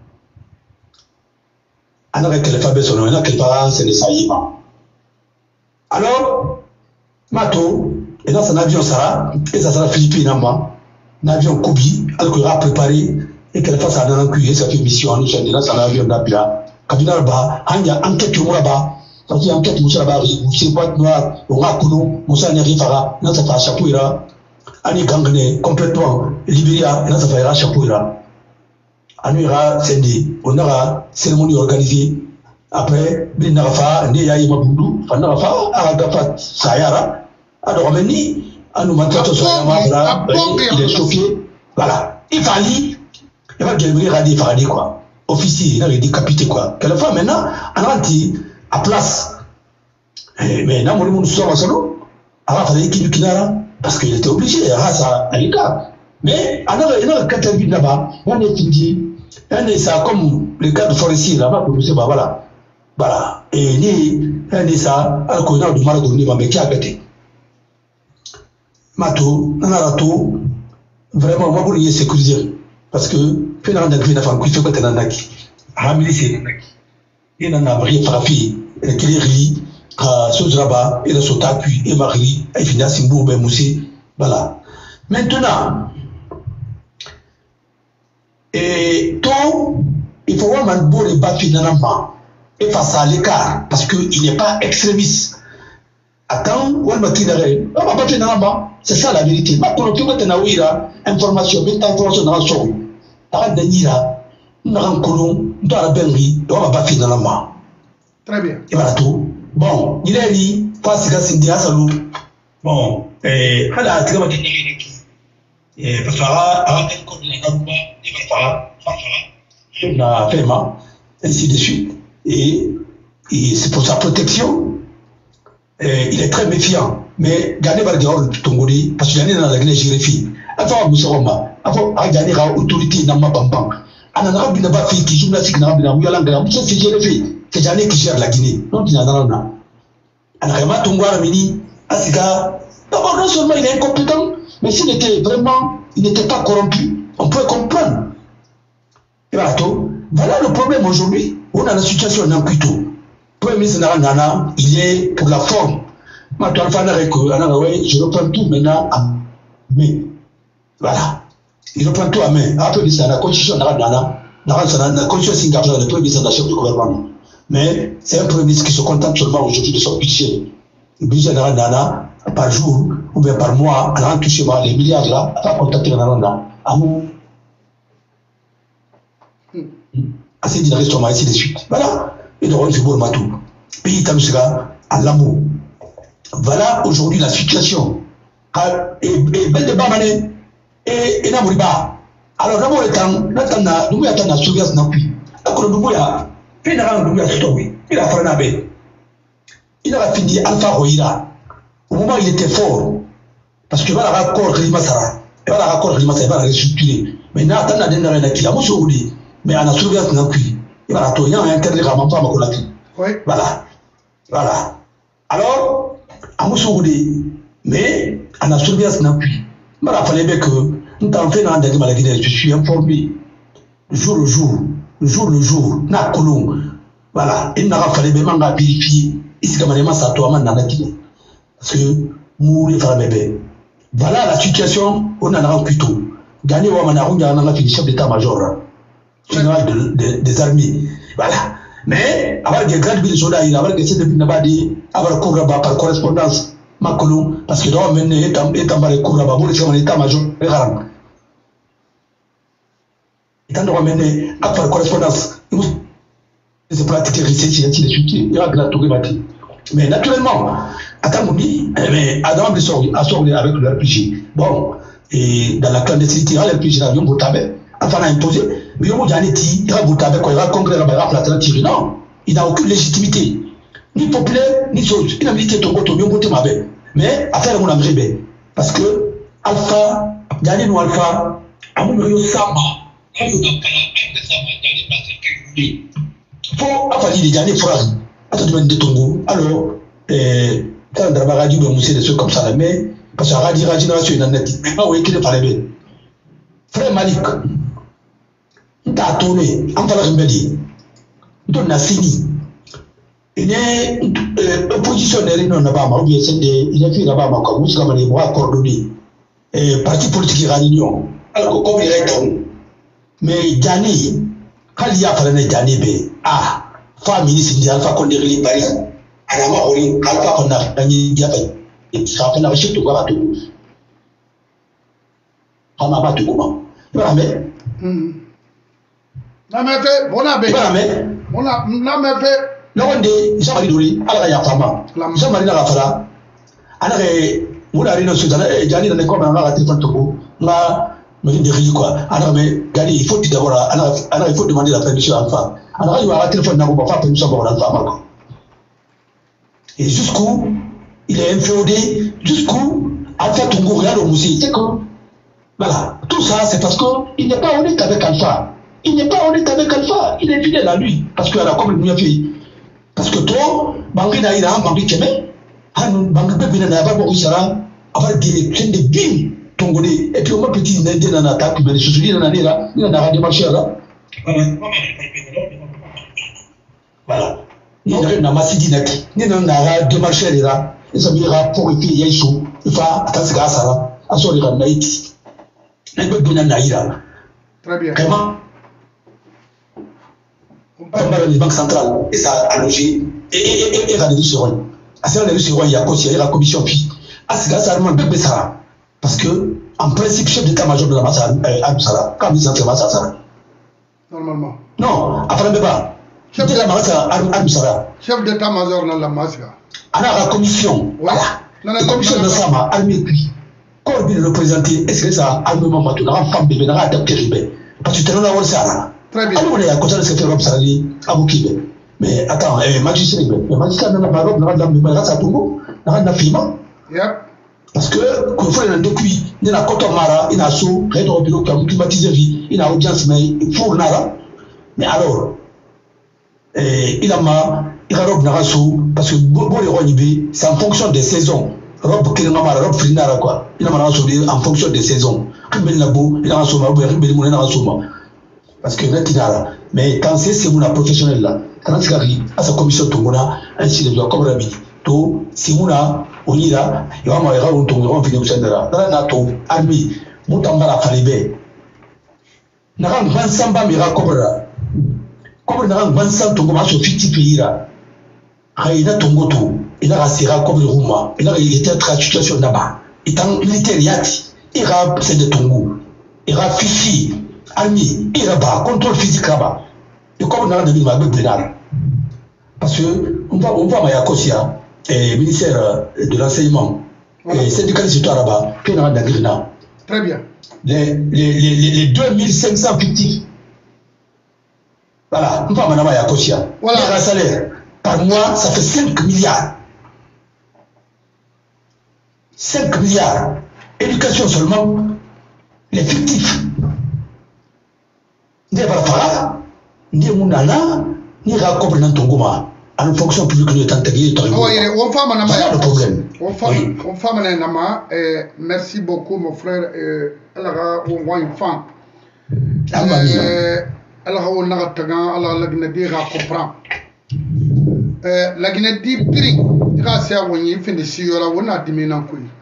on a quelqu'un besoin, on a quelqu'un, c'est le saïma. Alors, Mato, et dans un avion Sarah, et ça sera Philippine en bas, un avion Kobi, alors qu'il aura préparé, et qu'elle fasse un enculé, ça fait mission, nous sommes dans un avion d'Abia, Kabina là-bas, il y a enquête au là-bas, parce qu'il y a enquête au là-bas, c'est quoi noir, on a Kounou, Moussa Nerifara, dans sa face chapeau, Annie Gangne, complètement, Libéria, dans sa face chapeau, Annie ira, Sendi, on aura cérémonie organisée. Après, il n'a pas fait, il n'a pas fait, Sayara, alors Meni, à nous mettre sur Sayama, il est choqué. Voilà. Il fallait, il va gagner radis, il quoi. Officier, il a décapité quoi. Quelquefois maintenant, on a dit à place. Mais là, mon sort à solo, alors il fallait qu'il lui kinara, parce qu'il était obligé, il a à l'écart. Mais alors, il y a un catégorie là-bas, on est fini, on est ça comme les gars de forestier là-bas, pour vous voilà. Voilà. Et ni, ni ça, alors qu'on a du mal à donner, mais qui a gâté. Mato, Nanarato, vraiment, moi, vous l'ayez sécurisé. Parce que, puis, on a vu la femme qui fait que tu as un naki. Ramili, c'est un naki. Il en a marié, frappé, et qu'il est ri, à Sozraba, et le Sotaku, et Marie, et finit à Simbo, ben Moussi. Voilà. Maintenant, et tout, il faut voir un beau débat finalement. Et face à l'écart, parce qu'il n'est pas extrémiste. Attends, on va tirer. On va pas tirer c'est ça la vérité. Ma colonie va tenir information, mais information dans la soirée. Arrête de dire là, on a un colon, on a la benri, on va pas finir dans la main. Très bien. Et voilà tout. Bon, il est dit, face à Cindy Salou. Bon, et voilà, tu vas dire. Et parce que là, avant d'être comme les gars, il va falloir, il va falloir, ainsi de suite. Et, et c'est pour sa protection. Et il est très méfiant. Mais Gane va dire Tongoli, parce que Gane dans la Guinée, j'ai réfi. Avant, nous serons là. Avant, Gane a autorité dans ma bambam. Anana Bina Bafi qui joue la Signa Bina Muyalanga, c'est ce que j'ai fait. C'est Gane qui gère la Guinée. Non, il n'y en a pas. Anarema Tongwara Mini, Asiga. D'abord, non seulement il est incompétent, mais s'il était vraiment, il n'était pas corrompu, on peut comprendre. Et voilà tout. Voilà le problème aujourd'hui. On a la situation dans Kuito. Premier ministre Nana, il est pour la forme. Maintenant, je reprends tout maintenant à main. Voilà. Il reprend tout à main. Après, il y a la constitution Nana, la constitution singapourienne, le premier ministre de la chef du gouvernement. Mais c'est un premier ministre qui se contente seulement aujourd'hui de son budget. Le budget Nana, par jour ou bien par mois, on a touché les milliards là, on va contacter Nana. assez d'une restaurant, ainsi de suite. Voilà. Et donc, on fait bon matou. Pays Tamsira, à l'amour. Voilà aujourd'hui la situation. Et belle de Bamane, et Namuriba. Alors, d'abord, le temps, Natana, nous attendons la surveillance n'a plus. D'accord, nous voyons, finalement, nous voyons story. Il a fait un abbé. Il a fini Alpha Roïra. Au moment où il était fort, parce que voilà, raccord Rimasara, et voilà, raccord Rimasara, il va restructurer. Mais Nathan n'a rien à dire, mais à la surveillance n'a plus. Il va la tourner en interdit à ma femme à la Voilà. Voilà. Alors, à Moussoudi, mais à la surveillance n'a plus. Il fallait bien que nous t'en faisons dans la Guinée, je suis informé. Jour le jour, jour le jour, n'a colon. Voilà. Il n'a pas fallu bien vérifier. Ici, comme on ça, toi, dans la Guinée. Parce que, mourir, faire bébé. Voilà la situation, on en a un plutôt. Gagné ou Amanarou, il y a un chef d'état-major, général de, de, des armées. Voilà. Mais, avoir des grandes villes soldats, il avoir des chefs de Pinabadi, avoir Kouraba par correspondance, Makolou, parce que doit mener et tambaré Kouraba, pour les état-major, les Haram. Et tant doit mener par correspondance, il se pratique recherche, il y a la tour bâti. Mais naturellement, attends, mais Adam Bissori a sorti avec le R P G. Bon, et dans la clandestinité, le R P G n'a rien voté, enfin a imposé, mais il y a il a voté avec quoi, il a congrès la barre, la tiré. Non, il n'a aucune légitimité, ni populaire, ni chose. Il a milité ton côté, il a voté ma belle. Mais affaire mon ami, parce que Alpha, Daniel ou Alpha, à mon milieu Samba, il faut affaire les derniers phrases. Attends, de Tongo. Alors, quand on a radio, on sait des choses comme ça, mais parce que la radio, la génération, il en a dit, mais pas où est-ce qu'il est parlé. Frère Malik, on t'a tourné, on t'a remédié, on a fini. Il est oppositionnaire, il n'a pas mal, il a fait là-bas, comme vous savez, les bras coordonnés, parti politique iranien, alors comme il est mais Dani, quand il y a parlé de Dani, ah, femme ministre de Alpha Condé Paris, à la mort, Alpha Condé a gagné Diabet, et ça a fait la recherche de voir à tout. On n'a pas tout comment. Voilà, mais. Non, mais fait, on a fait. Voilà, mais. On a, non, mais fait. Non, on dit, Jean-Marie Douri, à la Yafama. Jean-Marie Nagafara, à la Moulari, Jani, dans les communs, on a raté le topo. Là, mais il dit quoi. Alors, mais, Gani, il faut d'abord, alors, il faut demander la permission à Alpha. Alors, il va arrêter le téléphone, n'a pas permission pour Alpha. Et jusqu'où il est inféodé, jusqu'où Alpha Tungo regarde au musée. C'est que, voilà, tout ça, c'est parce qu'il n'est pas honnête avec Alpha. Il n'est pas honnête avec Alpha. Il est fidèle à lui. Parce qu'il a comme une fille. Parce que toi, Bangui Naïra, Bangui Kemé, Bangui Bébé Naba Borisara, avoir des élections de bim, Tongolais. Et puis, on m'a petit Nédé dans l'attaque, mais les soucis dans l'année là, il y en a des marchés là. Voilà. Il y a une massidi net. Il y en a deux marchés là. Il y a un rapport et puis il y a un il faut attendre ce gars-là. À son ira naïti. Il y a un naïra. Très bien. Comment? Comme les banques centrales, et ça a logé, et et et et les sur à ce les sur il y a conseiller la commission puis à ce gars ça demande de ça parce que en principe chef d'état-major de la Massa Absara quand il s'entraîne Massa Absara normalement non après même pas chef de la Massa Absara chef d'état-major de la Massa à la commission voilà la commission de Sama armée puis corps bien représenté est-ce que ça armement bateau la femme bébé na adapté parce que tu n'as pas ça. Très bien. Alors, on est à côté de ce que l'homme s'est dit à Boukibé. Mais attends, eh, magistrat, mais magistrat n'a pas l'homme, n'a pas l'homme, n'a pas l'homme, n'a pas l'homme, parce que, quand il faut le depuis, il y a un coton mara, il y a un saut, il y a un bureau qui a climatisé vie, il y a une audience, mais il faut nara. Mais alors, eh, il a ma, il a robe nara saut, parce que, bon, les rois c'est en fonction des saisons. Robe qui est mara, robe frinara, quoi. Il a ma saut en fonction des saisons. Il y a un beau, il a un saut, il a un saut, parce que là, mais quand c'est mon professionnel là, quand c'est arrivé à sa commission de Tongona, ainsi de comme Rabi, tout, si mon a, on ira, il va m'avoir un Tongo, on finit au Sendera, dans la NATO, Albi, Moutambara Falibé. Naran Vansamba Mira Cobra, comme Naran Vansan Tongo, ma Sophie Pira, Raïda Tongoto, il a Rassira comme le Rouma, il a été en situation là-bas, étant militaire Yati, il a c'est de Tongo, il a Fifi. Ami, il y a contrôle physique là-bas. Et comme on a de l'image pénale, parce que on va on va à Yakosia, et ministère de l'enseignement, et syndicaliste là-bas, qui n'a pas de. Très bien. Les, les, les, les deux mille cinq cents fictifs. Voilà, on va maintenant à Yakosia. Voilà. Et un salaire par mois, ça fait cinq milliards. cinq milliards. Éducation seulement, les fictifs. Ni Barfara, ni Mounana, ni Rakob Nantongoma. À la fonction publique de Tantegui. On fait le problème. On fait Nama, merci beaucoup, mon frère. Alors, on voit une femme. Alors, on a tagan, alors la Guinée comprend. La Guinée dit prix, grâce à Wani, fin de six heures, on a diminué.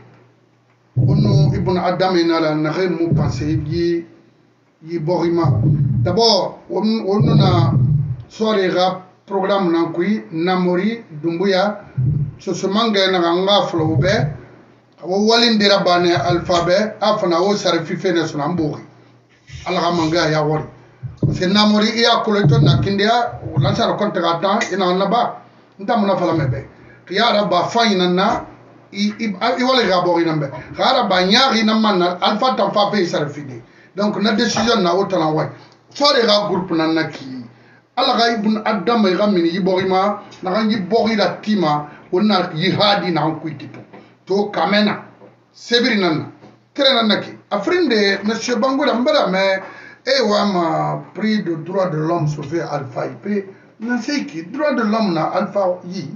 On ibn Adam et Nala n'a rien pensé, yi borima. D'abord, on a soirée rap. Programme Nankui, Namori, Dumbuya, ce se mangue n'anga flobe, Walin de Rabane alphabet, Afana o Sarifife Nesonambori, Alramanga Yawari. C'est Namori et à Coleton Nakindia, ou Lansar Contratan, et en là-bas, Ndamuna Falamebe. Riaraba Fainana, Iwale Gaborinambe, Raraba Nyari Namana, Alpha Tampape Sarifide. Donc, la décision n'a autant en way. Soit les groupe Nanaki. Allah ibn Adam et Ramini Yiborima, Narangi Borila Tima, ou n'a Yihadi Nankuitito. To Kamena, Sebrinana, Trenanaki. Afrin de M. Bango Lambera, mais Ewam prix de droit de l'homme sauvé Alpha I P, n'a c'est qui, droit de l'homme na Alpha I.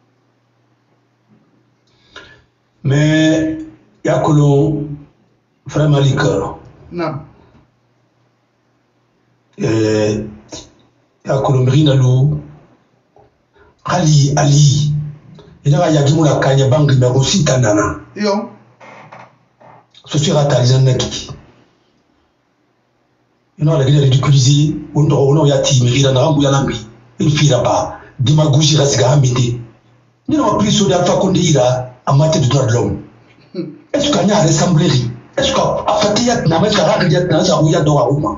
Mais Yakolo, frère Malika. Non. Et. Ya Colombie Lou Ali Ali il a ya gimula kanya bangi na aussi tanana yo ce sera talizanaki il a la gueule ridiculisée on on ya ti mirira na rambu ya lambi il fira pas dimagushi rasga hamide ni no plus sur Alpha Condé ira en matière de droits de l'homme est-ce qu'il y a une assemblerie est-ce que afatiyat na mais ça radiat na ça ouya do auma.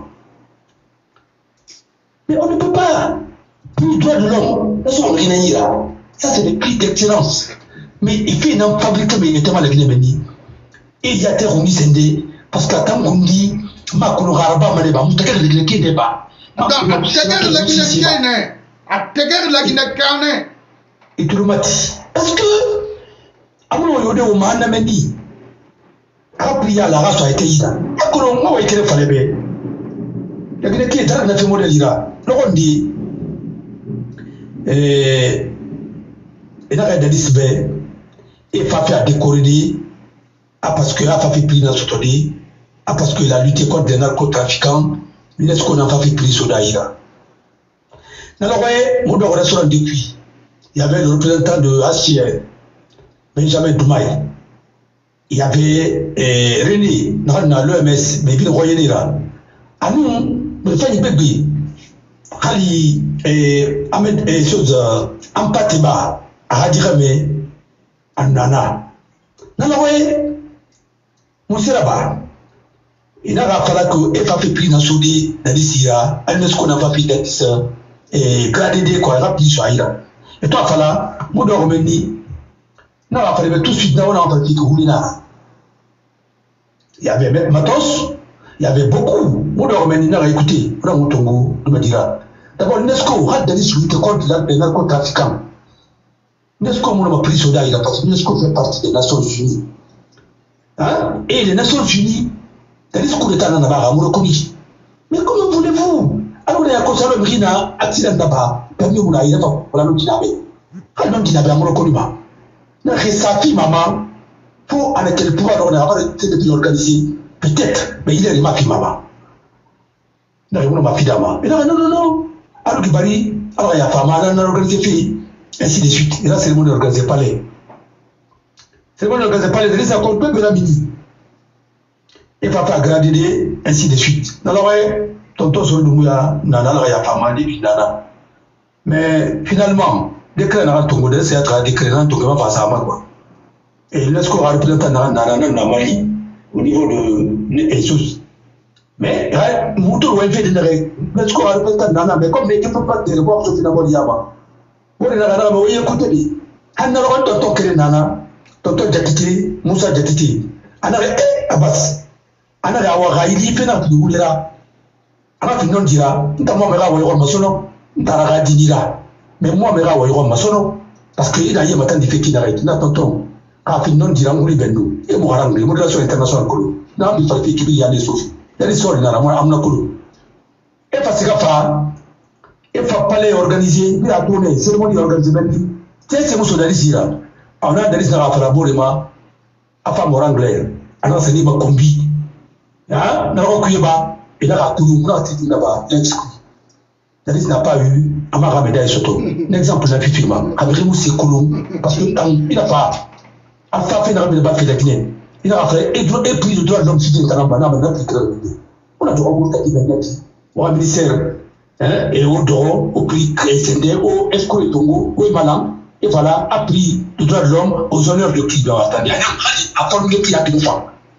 Mais on ne peut pas. Pour le droit de l'homme, ça c'est des prix d'excellence. Mais il fait une fabrique, mais il est tellement la Guinée. Et il y a des remis sendés, parce qu'à tant qu'on dit, ma coloraba, ma débat, moutakar de l'équipe n'est pas. Non, à Tegar la Guinée, à Tegar la Guinée, et tout le matin. Parce que, à mon yode au Mahana Mendi, après la race a été ida. À Colombo, il était fallait. La Guinée qui est dans la famille de l'Ira. On dit, et il a dit, et Fafi a décoré, parce que a fait pris dans ce tournée, parce qu'il a lutté contre les narcotrafiquants, l'UNESCO n'a pas fait pris sur l'Aïra. Dans le voyez, mon restaurant depuis, il y avait le représentant de H C R, Benjamin Doumaï, il y avait eh, René, dans l'O M S, mais il y a à nous, nous faisons une bébé. Hali eh Ahmed eh chose Ampateba Hadirame Anana Nana ouais Monsiraba il n'a pas fallu que F A fait pris dans Soudi dans l'Isira à l'UNESCO n'a pas fait d'être et gradé quoi rapide sur Aïra et toi fala Moudou Romeni n'a pas fallu tout de suite n'a pas fallu que Houlina il y avait même Matos il y avait beaucoup Moudou Romeni n'a pas écouté on a mon tongo de me dire. D'abord, l'UNESCO a donné suite contre les narcotrafiquants. L'UNESCO a pris sur l'Aïra parce que l'UNESCO fait partie des Nations Unies. Hein? Et les Nations Unies, l'UNESCO est en Navarre, à reconnu. Mais comment voulez-vous? Alors, il y a un conseil de Brina, accident d'abord, permis au Naïra, pour la non Tinabe. La non Tinabe, à reconnu. Mais sa fille, maman, pour en être le pouvoir, on a été organisé. Peut-être, mais il est ma fille, maman. Non, ma fille, maman. Mais non, non, non, non. Alors qu'il parie, alors il y a pas mal, on a organisé fait, ainsi de suite. Et là, c'est le monde organisé par les. C'est le monde organisé par les, c'est encore peu de la midi. Et papa a gradé, ainsi de suite. Alors, tonton sur le Doumbouya, nana, il y a pas mal, et puis nana. Mais finalement, dès que l'on a ton modèle, c'est être décret, on ne va pas ça à moi. Et l'Esco a représenté nana, nana, Mali, au niveau de Jesus. Mais, Moutou, ouais, fait des règles. Mais ce qu'on a répété, mais comme les ne peut pas te revoir sur finalement Yama. Vous voyez, écoutez, un autre tonton Kérénana, tonton Jatiti, Moussa Jatiti, un autre Abbas, un autre Awara, il y fait un peu de Oulera. Un autre non dira, notamment Mera Wayon Masono, Taraga Dinira. Mais moi, Mera Wayon Masono, parce qu'il a eu un matin de fait qu'il arrête, n'a tonton. A fait non dira Mouri Bendou, et Mourang, les modérations internationales. Non, il fallait qu'il y ait des choses. Il y a des sortes dans la moindre amnacolo. Et parce que il faut pas les organiser, il a donné, c'est le monde qui organise même. Tiens, c'est mon soudalisé là. On a des gens à faire la boule, à faire mon anglais. Alors, c'est une combi. Hein, n'a pas eu bas, et là, à Koulou, n'a pas eu là-bas, l'exclu. C'est-à-dire n'a pas eu, à ma raméda et surtout. L'exemple, j'ai fait filmer. Avec Remou, c'est Koulou, parce qu'il n'a pas, à faire faire une baffe de Guinée. Il a fait, et pris le droit de l'homme, si tu es un banane, on a pris que on a droit au au ministère, et au droit, au prix S N D, au Esco et Tongo, au Malan, et voilà, a pris le droit de l'homme aux honneurs de qui doit attendre. A formé qui a tout fait.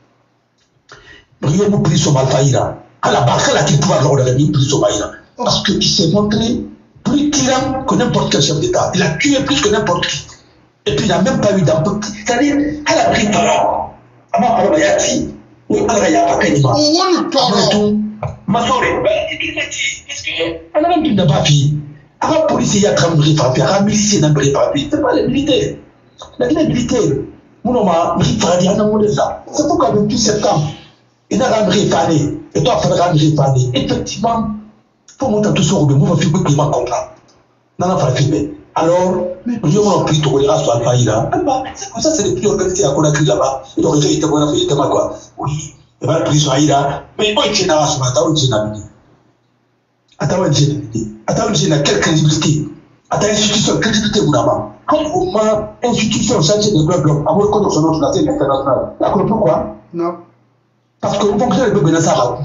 Rien ne pris son malfaïra. À la barre, elle a dit pouvoir l'ordre de pris son malfaïra. Parce qu'il s'est montré plus tyran que n'importe quel chef d'État. Il a tué plus que n'importe qui. Et puis il n'a même pas eu d'impact. C'est-à-dire, elle a pris parole. Ama alors ya ti ou ala ya pakanima on toro masore qu'est-ce que elle a même une bafi ala police ya tramri frappé ala milice na bré frappé c'est pas les militaires la les militaires mon ma mi fradi ana mo de ça c'est pourquoi depuis septembre il a ramré fané et toi faire ramré fané effectivement pour monter tout sur le mouvement fibre qui m'a comprendre nana fa filmer alors, je m'en prie, tu regardes sur le pays là. C'est comme ça, c'est les plus organisés à Conakry là-bas. Et donc, il était bon, il était mal quoi. Oui, il va le prix sur Aïda. Mais moi, il y a un attends, il y a un attends, il y a attends, il y a quelle crédibilité. Attends, institution, crédibilité, vous d'abord. Quand on m'a institution, chantier de bloc bloc, à moi, quand on se lance sur la scène internationale. D'accord, pourquoi? Non. Parce que vous fonctionnez avec le Benazara.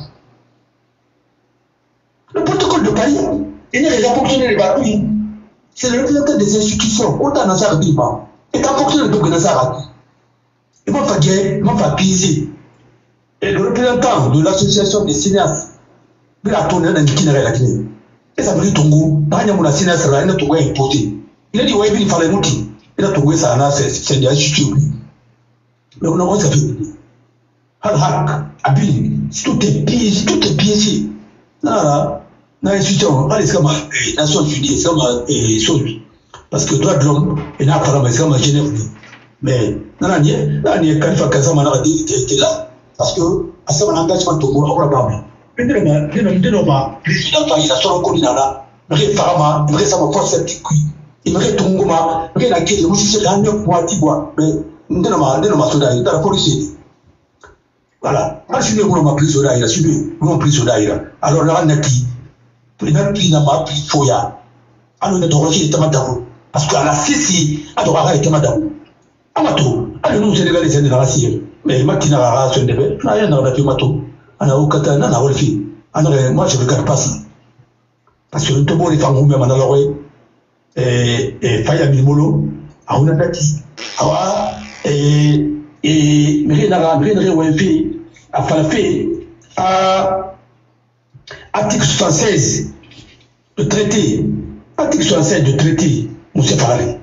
Le protocole de Paris, il n'est pas fonctionné les batteries. C'est le représentant des institutions. Autant dans sa vie, et quand fonctionne le peuple dans sa vie, il va faire guerre, il va faire piser. Et le représentant de l'association des cinéastes, il a tourné dans l'itinéraire la Guinée. Et ça veut dire Tongo, dans le cinéaste, il a Tongo imposé. Il a dit, ouais, il fallait mouti. Il a Tongo, ça a c'est des institutions. Mais on a vu ça fait. Al-Haq, Abil, tout est piégé, tout est piégé. Là, dans l'institution, c'est comme les Nations Unies, c'est comme les Sony. Parce que le droit de l'homme, il n'a pas de c'est comme Genève. Mais, non, non, il y a Khalifa Kassam, qui est là. Parce que, à ce moment-là, engagement de Togo, on va pas. Mais, non, non, non, non, président, il a son reconnu là, il y a Farama, il y a sa force sceptique, il y a Tongo, il y a la quête, il y a un mois, Tibois, mais, non, non, non, non, il y a la police. Voilà. Moi, je suis venu à pris au Daïra, je suis venu à pris au Daïra. Alors là, on a qui Premier prix n'a pas pris Foya. Alors, on a doré les tamadabou. Parce qu'à la Sissi, on a doré les tamadabou. Amato, alors nous, Sénégalais, c'est de la Syrie. Mais moi, qui n'a pas raison de faire, je n'ai rien à faire, Mato. On a au Qatar, on a au Olfi. Moi, je ne regarde pas ça. Parce que tout le monde est en même en allant. Et Faya Mimolo, on a bâti. Et. Et rien n'a rien fait à Falafé à article soixante-seize du traité, article soixante-seize du traité, Moussa Falafé.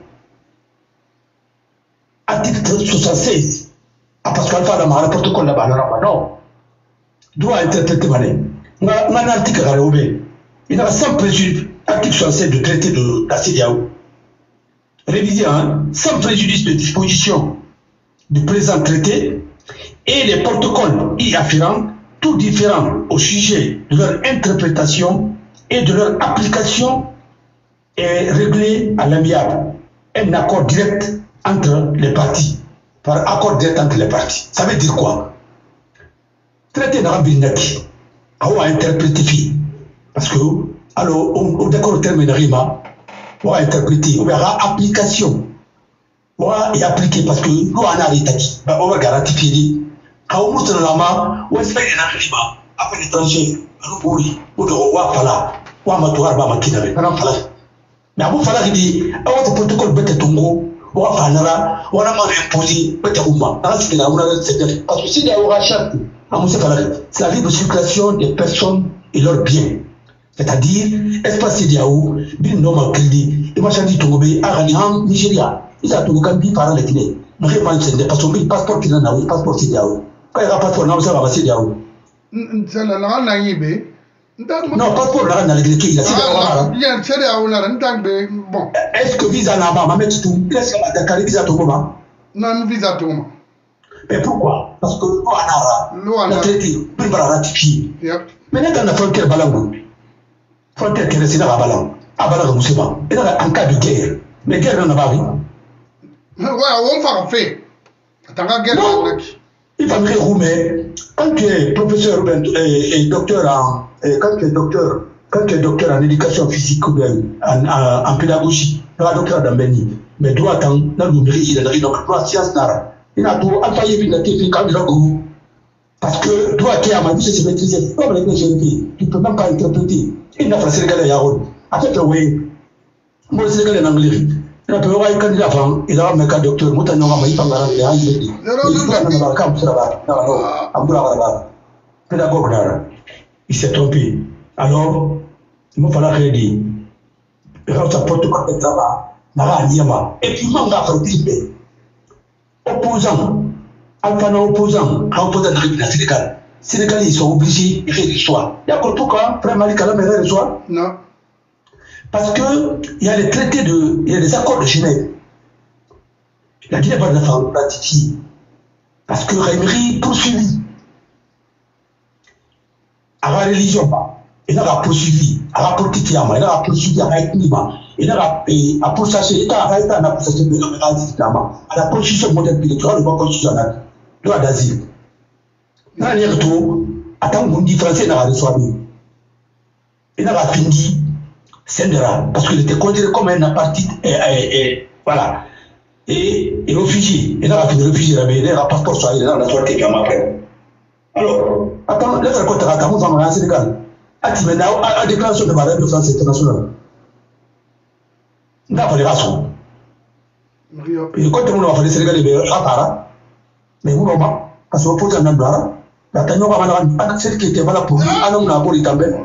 Article soixante-seize, à Pascal Fada, le protocole là-bas, non, doit être traité. On a un article à l'Obé, il y a sans préjudice, article soixante-seize du traité de la C D A O, révisé, hein, sans préjudice de disposition du présent traité et les protocoles y afférents, tout différents au sujet de leur interprétation et de leur application, est réglé à l'amiable. Un accord direct entre les parties. Par accord direct entre les parties. Ça veut dire quoi? Traité d'Arabinaki, à interpréter. Parce que, alors, on d'accord terme de Rima, on va interpréter, on verra application. On va y appliquer parce que nous, on a l'état. On va garantir. Quand on monte dans la main, on espère qu'il y a un climat. Après l'étranger, on va faire on va matouar ba makina be kana fala mais abu fala gidi awata protocole bete tongo on va faire nara on a mal imposé bete umma na sikina on a c'est parce que si il y a un charte c'est la libre circulation des personnes et leurs biens. C'est-à-dire, espace C D A O, bin normal crédit, et machin dit Tongobé, Araniam, Nigeria, ils ont tout le par la Guinée. Nous réponds c'est des passeports, passeport qui n'en a pas, passeport C D A O. Quand il y a un passeport, non, ça va C D A O. C'est la langue naïve. Non, passeport, là, dans la Guinée, il a C D A O. Il y a un C D A O, là, bon. Est-ce que visa n'a pas, ma mère, tout, est-ce que Dakar visa tout comment? Non, visa tout comment. Mais pourquoi? Parce que l'eau en a, le traité, plus va ratifier. Mais n'est-ce qu'un frontière balango? Frontière qui reste dans la balangue. À balangue, c'est bon. Et là, en cas de guerre. Mais guerre, n'en a pas vu. Ouais, on va faire. Attends, guerre, non. Il va me roumer. Quand tu es professeur et, et docteur en, et quand tu es docteur, quand tu es docteur en éducation physique ou bien en, en, en pédagogie, tu es docteur dans Beni. Mais droit en, dans le il a donc droit science nara. Il a tout alphaïe bin natif quand il a goût. Parce que droit qui a ma vie c'est maîtriser. Comme les gens tu peux même pas interpréter. Il n'a pas sénégalais yaron. Après oui. Moi sénégalais en anglais. Il a pu voir un candidat avant, il a un docteur, moi t'as n'aura pas eu pendant les années. Il doit n'en avoir qu'un pour ça. Non non. Abdoulaye pédagogue là. Il s'est trompé. Alors, il m'a fallu dire. Il a sa porte quoi être là-bas. Nara Niama. Et puis moi on a participé. Opposants, alpha opposants, opposants de la Sénégal. Sénégalais, ils sont obligés de faire l'histoire. Il y a pourquoi, vraiment, les Calam et l'histoire? Non. Parce qu'il y a les traités de. Il y a les accords de Genève. La Guinée va le faire ratifier. Parce que Rémery poursuivi. À la religion, il a poursuivi. À la politique, il a poursuivi à la climat. Il a pourchassé l'État, il a pourchassé à la constitution moderne, le droit de la constitutionnelle, le droit d'asile. Dans les retours, attends, on dit français n'a pas reçu. Il n'a fini, c'est parce qu'il était considéré comme un apartheid, et voilà. Et il réfugié, il n'a fini réfugié, il a un passeport sur il a la sortie comme après. Alors, attends, laisse le contrat, attends, on va en Sénégal. Attends, maintenant, à déclaration de barème de France internationale. N'a pas les rations. Et quand on a fait les Sénégalais, mais vous n'avez pas, parce qu'on pose un endroit, la tenue va celle qui était valable pour lui, un homme n'a pas eu també.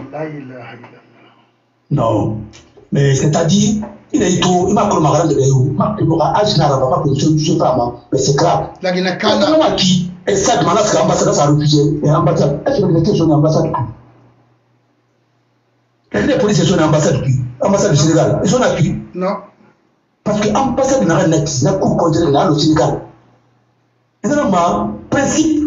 Non, mais c'est-à-dire, il est tout, il m'a comme un grand de l'Éou, il m'aura agité à la papa pour une chose pas, mais c'est grave. La Guinée-Cana qui est ça, Manas, l'ambassadeur a refusé, et l'ambassadeur, est-ce que vous étiez son ambassade? Les policiers sont l'ambassade depuis, l'ambassade du Sénégal, ils sont appuyés. Non. Parce que l'ambassade n'a rien n'a cours contre le Sénégal. Et normalement, principe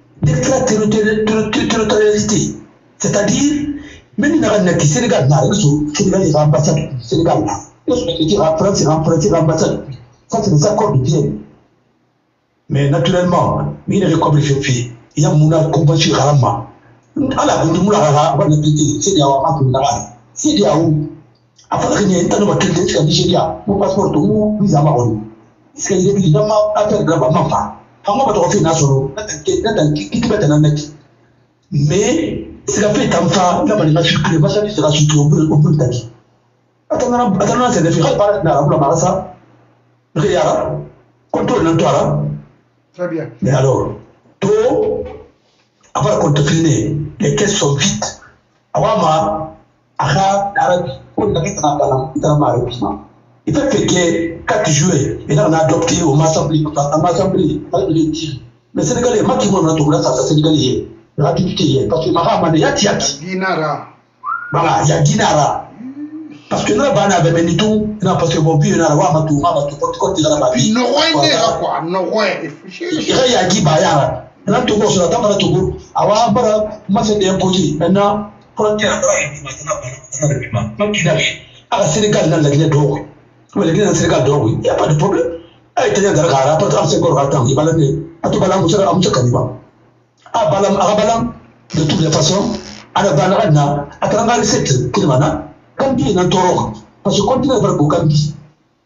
d'extraterritorialité. C'est-à-dire, même il n'a rien qui Sénégal n'a rien sur Sénégal et l'ambassade du Sénégal. Lorsque tu dis la France et l'ambassade, ça c'est des accords de Vienne. Mais naturellement, il y a comme les filles, il y a une convention Rama. Alors, on nous l'a dit, c'est des c'est des aou. Après, il y a un tas de choses qui sont Nigeria. Mon passeport, tout, visa marron. C'est évidemment affaire grave à ma femme. Comment va-t-on faire national? Qui te met un net? Mais, c'est la fête en femme, là, il va circuler, ma chérie sera circulée au bout de ta vie. Attends, attends, c'est des filles, pas la marassa. Réa, contrôle l'entourage. Très bien. Mais alors, tout, avant qu'on te filme, les caisses sont vides. Awama, Aha, Arabi, on a mis un ballon, il a marre il fait que quatre joueurs, il a adopté au Massamblé, à Massamblé, à l'équipe. Mais Sénégalais, moi qui m'en a trouvé ça, c'est Sénégalais, ratifié, parce que Mahama, il y a Tiaki. Guinara. Voilà, il y a Guinara. Parce que nous, on a besoin tout, parce que mon pays, on a un tout, on a tout, on a tout. Non, on est quoi, non, ouais. Il y a Guibaya. On a tout, on a tout, on a tout. Avant, moi, c'est imposé. Maintenant, frontière, maintenant, maintenant, à Sénégal, dans la Guinée d'Or. La Guinée, dans le Sénégal d'Or, il n'y a pas de problème. Ah, il y a des gars, pas de secondes, attends, il va l'amener. À tout balam, vous savez, à Moussakaniba. À balam, à balam, de toutes les façons, à la banana, à travers les sept, Kilimana, Kambi est dans Toro. Parce que continuez vers Bokambi.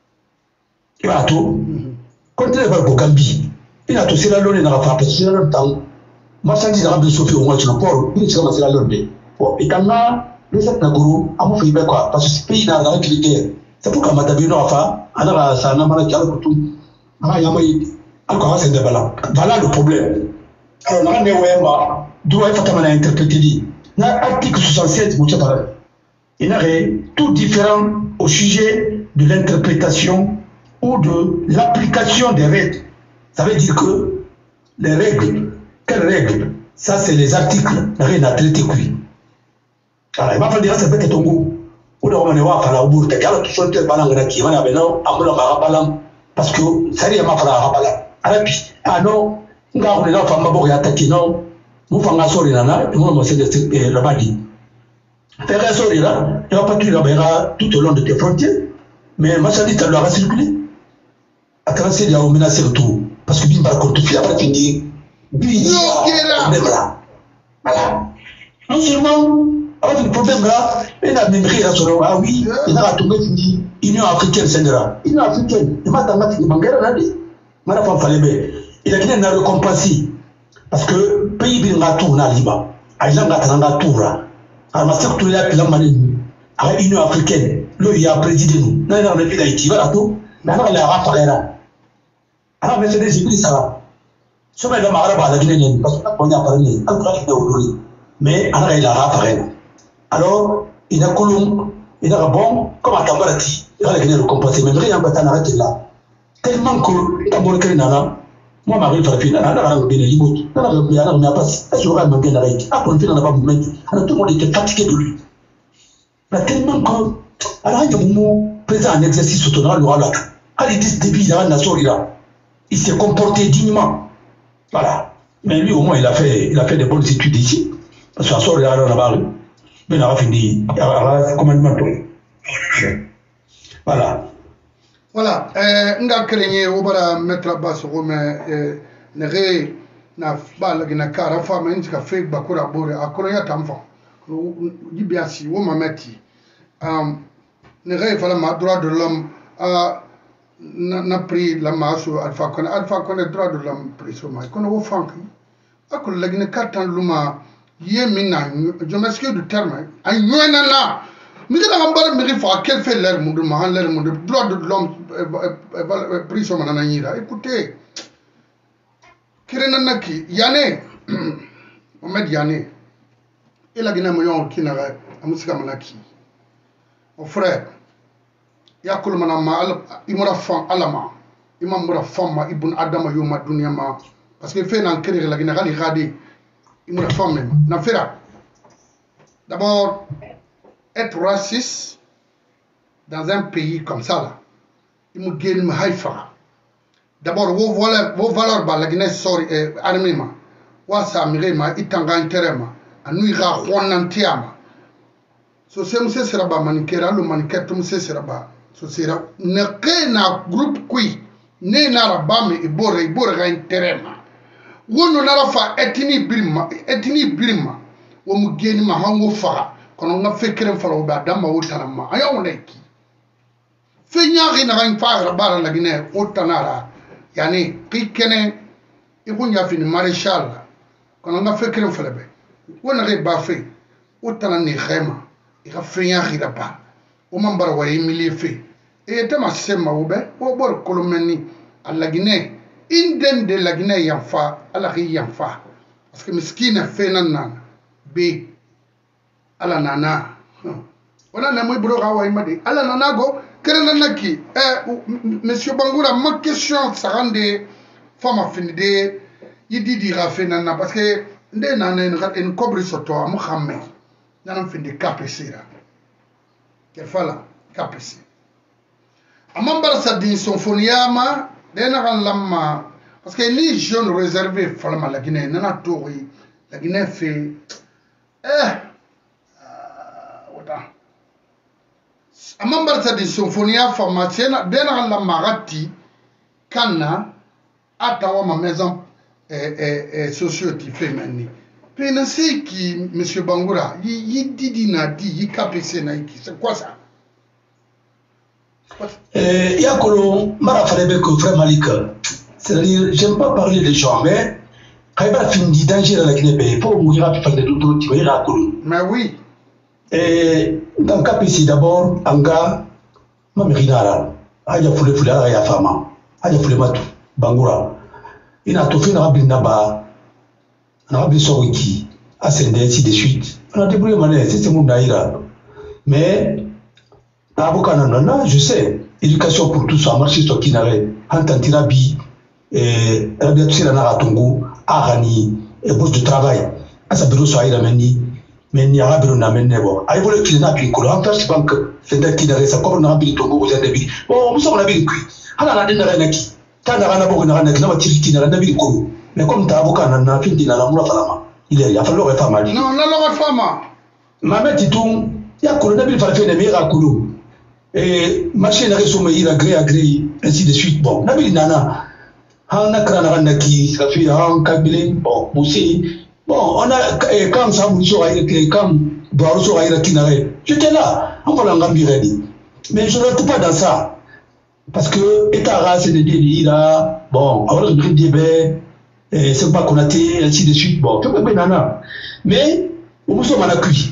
Il va tout. Continuez vers Bokambi. Il a tout, c'est la lune dans la frappe, c'est le temps. Moi, ça dit, il Sophie au moins, tu n'as pas, il est sur la lune. Bon, et quand là, les sept Naguru, à mon fait, quoi, parce que ce pays n'a rien qui l'était. C'est pourquoi Madame Noafa, alors ça n'a pas de tout. Alors, c'est de voilà le problème. Alors, on a droit fatamana interprété l'article soixante-sept il y a tout différent au sujet de l'interprétation ou de l'application des règles. Ça veut dire que les règles, quelles règles? Ça c'est les articles rien à traiter qui. Alors il va falloir dire ça peut être ton goût. Ou alors on est va faire au bout de la tout sorte de balanga qui va n'avoir non amula marabalam parce que ça y est ma fera rabalam. Arabi ah non nga on est là femme bo ya taki non nous fanga sori nana et moi moi c'est de rabadi. Faire sori là il va pas tu là tout au long de tes frontières mais ma chérie tu dois circuler. À tracer il y a au menacer tout parce que bim par contre tu après tu dis bim là voilà non seulement alors le problème là il a même rien sur ah oui il a tombé fini Union africaine sendra Union africaine il m'a tellement dit mangera là dit mara fa fallait be il a qu'il n'a récompensé parce que pays bi nga tour na liba aïla nga tanga toura à ma secteur là puis la mani à Union africaine le il a présidé nous non non mais il a été voilà tout mais alors il a rattrapé là alors mais c'est des iblis ça va sur le maghara la guinée parce que on a parlé encore de aujourd'hui mais alors il a rattrapé alors il a colon il a bon comme à Tambarati il a gagné le compensé mais rien pas t'arrêter là tellement que Tambour Nana moi Marie Farfina nana nana bien limot nana bien nana mais pas est-ce qu'on va me bien arrêter ah pour finir on n'a pas moment alors tout le monde était fatigué de lui mais tellement que alors il y a un moment présent en exercice autonome le roi là quand il dit début il a un nation là il s'est comporté dignement voilà mais lui au moins il a fait il a fait des bonnes études ici parce que sort là là-bas mais il a fini commandement voilà voilà euh nga krenye obara mettre bas mais ne na bala gina kara fama intika fake bakura bore akoro ya tamfa dibiasi wo mameti um ne fala ma droit de l'homme a n'a pris la masse alpha kon alpha kon droit de l'homme pris sur moi kon wo fanki akolo la gina katan luma yemina je m'excuse du terme ay nyona la mi da ngambara mi fa quel fait l'air mundu ma han l'air mundu droit de l'homme pris sur manana nyira écoutez kirena naki yane Mohamed Yane il a gina moyon kinara amusika manaki mon frère yakul manama imura fam alama imam mura fam ibn adama yoma dunya ma parce que fait nan kéré la gina gali gadi imura fam même na fera d'abord être raciste dans un pays comme ça là il me gagne ma haifa d'abord vos valeurs vos valeurs ba la gina sori armée ma wa sa mire ma itanga intérêt ma anu ira khonantiama so c'est monsieur sera ba manikera lo maniketo monsieur sera ba so sera ne que na groupe qui ne na rabame ibore ibore ga intérêt ma wono na rafa etini birma etini birma wo mu geni ma hango fa kono nga fekere falo ba dama wotana ma aya woneki fe nyaari na ran fa rabara la gine wotanara yani kikene ibunya fini maréchal kono nga fekere falo be wona re ba fe wotana ni khema ira fe nyaari da ba o mambara wa emilie fe e tama sema obe o bor kolomeni alla gine inden de la gine yanfa ala ri yanfa parce que miskina fe nan be ala nana ona na moy bro gawa imade ala nana go kerena naki eh monsieur Bangoura ma question ça rende fama finide yidi di rafe nana parce que nde nana en cobre soto am xamé nana finde kapesira quel fala kapesi amambara sa din symphoniama de na lamma parce que les jeunes réservés fala la Guinée nana tori la Guinée fait eh amambara sa di symphonia pharmacienne dena la marati kana atawa ma maison eh eh eh société féminine pena c'est qui monsieur Bangoura yi didi na di yi kapese na ki c'est quoi ça eh yakolo mara farebe ko frère Malik c'est-à-dire j'aime pas parler des gens mais quand il va finir danger la Guinée pour mourir à faire des doutes tu vas mais oui. Et dans le cas ici, d'abord, Anga, ma mérinara, Aja Foule Foule, Aya Fama, Aja Foule Matu, Bangoura. Il a tout fait dans la Binaba, dans la Bissowiki, à Sende, ainsi de suite. On a débrouillé, c'est ce monde là. Mais, à Bokanana, je sais, éducation pour tous, ça a marché sur Kinare, Antantirabi, et Rabiatsirana Tongo, Arani, et bourse de travail. À sa bureau soit Irameni, mais il n'y a pas de nebo. A évolué qu'il n'a plus en fait, c'est que c'est Kinare, ça comme on a bien Tongo, vous avez dit, bon, nous sommes la ville. Alors, on a des Naranaki. Quand on a un Naranaki, on a un Naranaki. Mais comme tu as avocat, on a fait la Moula Falama. Il a fallu le faire mal. Non, on a le femme. Ma mère dit tout, il y a un Nabil Falfé, les meilleurs à Koulou. Et machine à ressommer, il a gré à gré, ainsi de suite. Bon, Nabil Nana, on a Kranaki, ça fait un Kabyle, bon, aussi. Bon, on a quand ça vous sera quand Boaro sera Kinare. J'étais là, on va l'engambirer. Mais je ne reste pas dans ça. Parce que, État, c'est des délits là, bon, avoir le grille des baies. C'est pas qu'on a été, ainsi de suite. Bon, tout le monde nana. Mais, nous sommes à la cuit.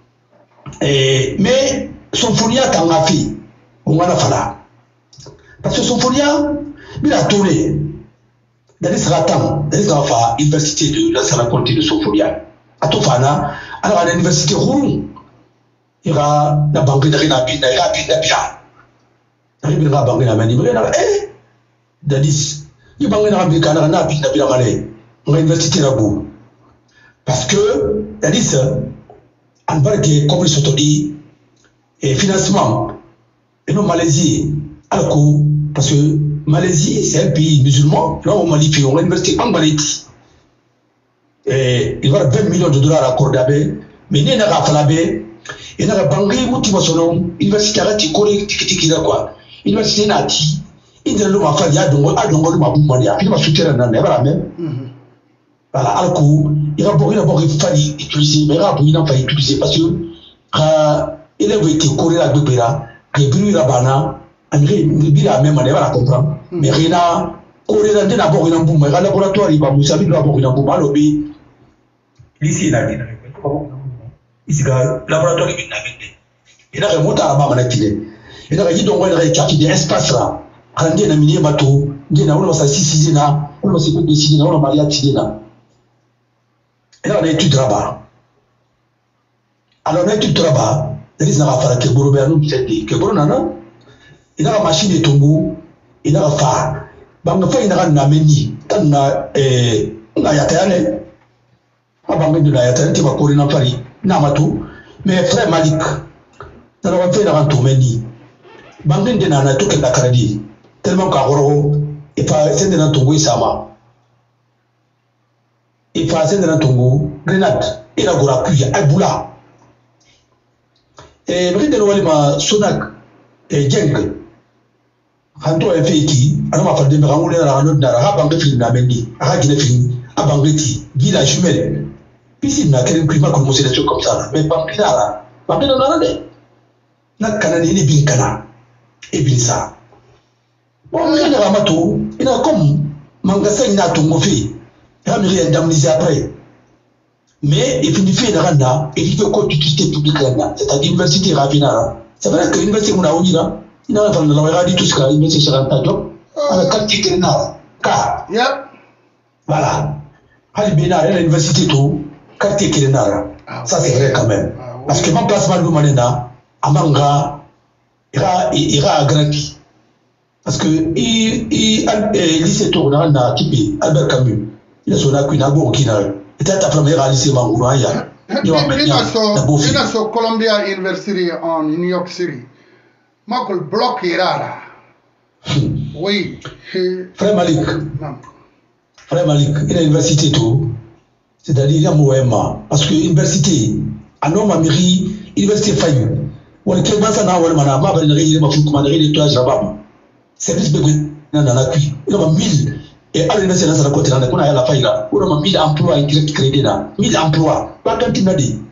Mais, son folia t'en a fait. On va la faire. Parce que son folia, il a tourné. Dans les ratans, dans les enfants, l'université de la Salaconte de son folia. À Tofana, alors à l'université Roulou, il y aura la banque de Rénabine, il y aura la Bia. Il y aura la banque de Rénabine, il y aura la Eh, Dadis. Il y a un peu de l'université là-bas. Parce que, c'est-à-dire, on parle de comme le et financement, et non Malaisie, alors parce que Malaisie, c'est un pays musulman, là où Mali fait une université en Malaisie. Et il va y avoir vingt millions de dollars à accorder, mais il n'y a pas de il y a pas de motivation, l'université a été correcte, quoi. L'université n'a pas il y a l'homme à faire, il y a donc un homme à bout de il va soutenir un homme, voilà même. Voilà, alors qu'il va d'abord fallu utiliser, mais il va d'abord utiliser parce que il a été coré à Bébéra, que Bruy Rabana, il a même année, voilà, comprendre. Mais rien à coré à d'abord il a un boum, il a un laboratoire, il va vous savez d'abord il a un boum, alors ici il a dit, ici, le laboratoire il a dit, il a remonté à la bas il a dit donc il a récapé des espaces là. Quand on a mis un bateau, on a fait six ans, on a fait des ans, on a marié six ans. Et là, on a étudié là-bas. Alors, on a étudié là-bas, il y a des affaires qui sont bonnes, qui sont bonnes, il y a une machine de tombeau, il y a une affaire. Il y a une affaire, il y a une ameni, il y a une ayatane, il y a une ayatane, il y a une affaire, il y a une affaire, mais frère Malik, il y a une affaire, il y a une Bangin de Nana took la Canadi, tellement qu'Agoro, et pas send un Tongo Sama. Et pas send un Tongo, Grenade, et la Gora Puya, Aboula. Et Brid de Walima, Sonak, et Jeng, Hanto et Feki, à ma femme de Raoul et Ranot Nara, Bangafin Namendi, Araginefin, Abangeti, Gila Jumel. Puis il n'a qu'un climat comme des choses comme ça, mais Bangina, Bangina Nande. N'a Canadi ni Binkana. Et bien ça. Bon, il y a un matou, il y a comme Mangasa, il y a un tongo fait. Il y a un indemnisé après. Mais il finit fait la randa, et il fait quoi d'utilité publique là, c'est-à-dire l'université Ravina. C'est vrai que l'université Mouna là, il y a un fan de la radio, tout ce qu'il y a, l'université Charantajo, à la carte qui est là. Car, voilà. Halibina, l'université tout, carte qui est là. Ça, c'est vrai quand même. Parce que mon placement de Manena, à Manga, il ira à Grandi. Parce que il lycée tourna na Tipi, Albert Camus. Il a son accueil à Burkina. Et t'as ta première lycée Mangouraya. Il a son Columbia University en New York City. Michael Block ira. Oui. Frère Malik. Frère Malik, il a l'université tout. C'est-à-dire il y a Moema. Parce que l'université, un homme a mairie, l'université faillit. On est très na wal mana ma bari ngiri ma fu kuma ngiri to ajaba service begu na na kui ina ma mille et à l'université na sara côté na kuna ya la faira ina ma mille emplois direct crédit na mille emplois ba kantina di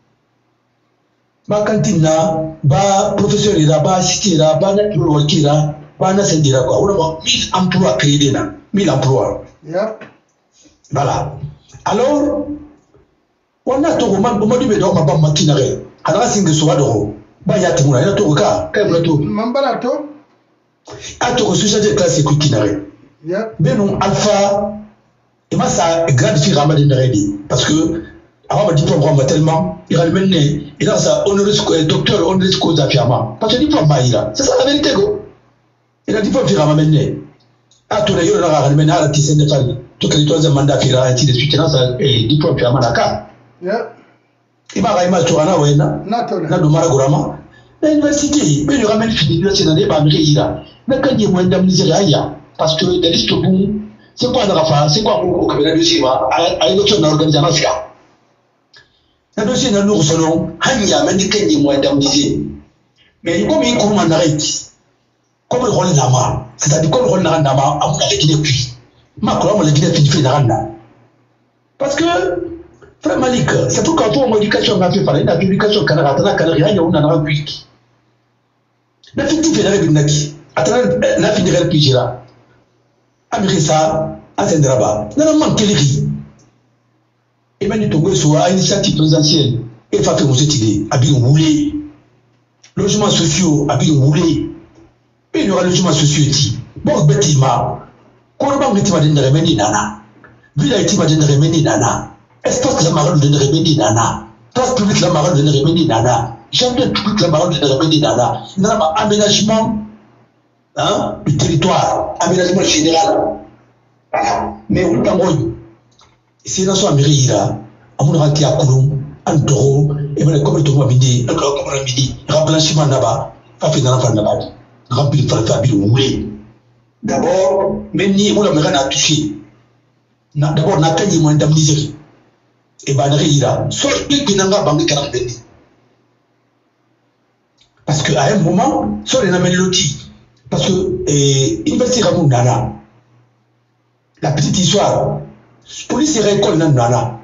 ba kantina ba professeur ira ba assistant ira ba na tulo wakira ba na sendira quoi ina ma mille emplois crédit na mille emplois yep voilà alors on a tout moment bo modi be do ma ba makinare ana singe so wado ba ya tumuna ina to ka kai bla to mambala to ato sujet de classe ku kinare yeah beno alpha et ma ça grande fille ramade ndredi parce que avant diplôme quoi tellement il a mené il a ça honoris docteur honoris causa fiama parce que diplôme maïra c'est ça la vérité go il a diplôme fiama mené à tout le yoro la mené à la tisse de fali tout que troisième mandat fira ainsi de suite ça et diplôme fiama naka yeah il va il tu ana wena na do mara gurama la université mais il ramène fini là c'est dans les bamri ira mais quand il moins d'amnistie aya parce que des listes bon c'est quoi la rafa c'est quoi au cabinet de Sima à l'élection d'organisation na dossier na nous selon hanya mais quand il moins d'amnistie mais comme il comment on arrête comme le rôle nama c'est-à-dire comme le rôle nama on a les depuis ma quoi on les guider fini fini na parce que frère Malik c'est tout quand on éducation on a fait parler de l'éducation canara tana canari hanya on a quick na fiti fait la binaki atana na fini le pijira Amirisa, Azendraba, n'a manqué les riz. Et maintenant, tu sur une initiative présidentielle. Et fait vous cette idée, à bien rouler. Logements sociaux, à bien rouler. Et il y aura logements sociaux ici. Bon, bêtiment. Corban bêtiment de remédier nana. Villa bêtiment de remédier nana. Espace la marade de remédier nana. Place publique la marade de remédier nana. Jardin public la marade de remédier nana. N'a aménagement. Hein, du territoire, aménagement général. Mais on a dit, si nous sommes à Mérida, on a rentré à Kouloum, à Ndoro, et on a comme tout le monde midi, comme on a midi, remplacement là-bas, pas fait dans la là-bas, rempli de Fabi Moulé. D'abord, même ni on a touché. D'abord, on a gagné moins d'amnistie. Et ben, Mérida, sauf que nous avons banque quarante. Parce qu'à un moment, sur les mélodies. Parce que l'université Ramon Nana, la petite histoire, police et récolte Nana.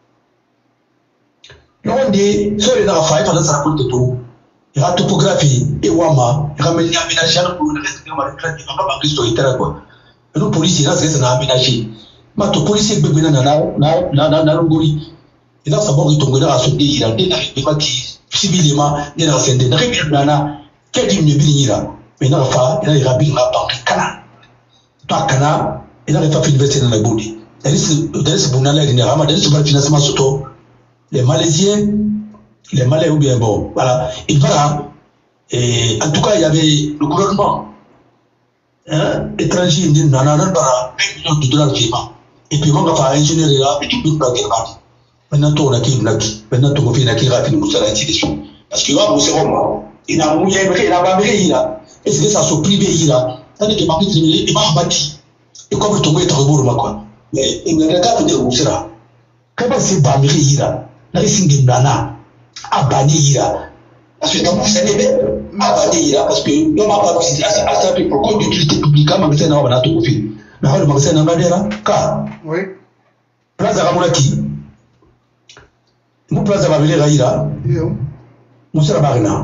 L'on dit, sur les Narafa, il faut ça raconte tout. Il y a topographie, et Wama, il y a aménagé pour le reste de la retraite, il n'y a pas de histoire. Nous, policiers, là, c'est un aménagé. Mais les policiers, bébé, Nana, Nana, Nangori, il a sa bonne retombée à son dé, il a des narines qui, civilement, il a des narines, Nana, quel dit une bille. Mais il a il a rabbi la banque Kana. Toi, Kana, il a fait l'université dans la Boudi. Dans ce Bounala, il y a un financement surtout. Les Malaisiens, les Malais ou bien bon, voilà. Il va, et en tout cas, il y avait le gouvernement hein, étranger, il dit, non, non, non, vingt millions de dollars vivants. Et puis, on va faire ingénieur là, et puis, on va faire maintenant, on a qui, maintenant, on va faire qui rapide, nous allons ainsi de suite. Parce que là, nous serons, il a mouillé, il a babé, il a. Et c'est ça, ce privé, il a. Tandis que Marie Trimé, il m'a bâti. Et comme il tombe, il travaille pour moi. Mais il ne regarde pas de où sera. Comment c'est Bamiri, il a. La Singing Nana. Abani, il a. Parce que dans mon Sénégal, Abani, il a. Parce que l'homme n'a pas visité à sa pour compte d'utilité publique, un magasin n'a pas tout fait. Mais le magasin n'a pas d'air. Car. Oui. Plaza Ramoulaki. Nous, Plaza Babele Raïra. Nous sommes à Barina.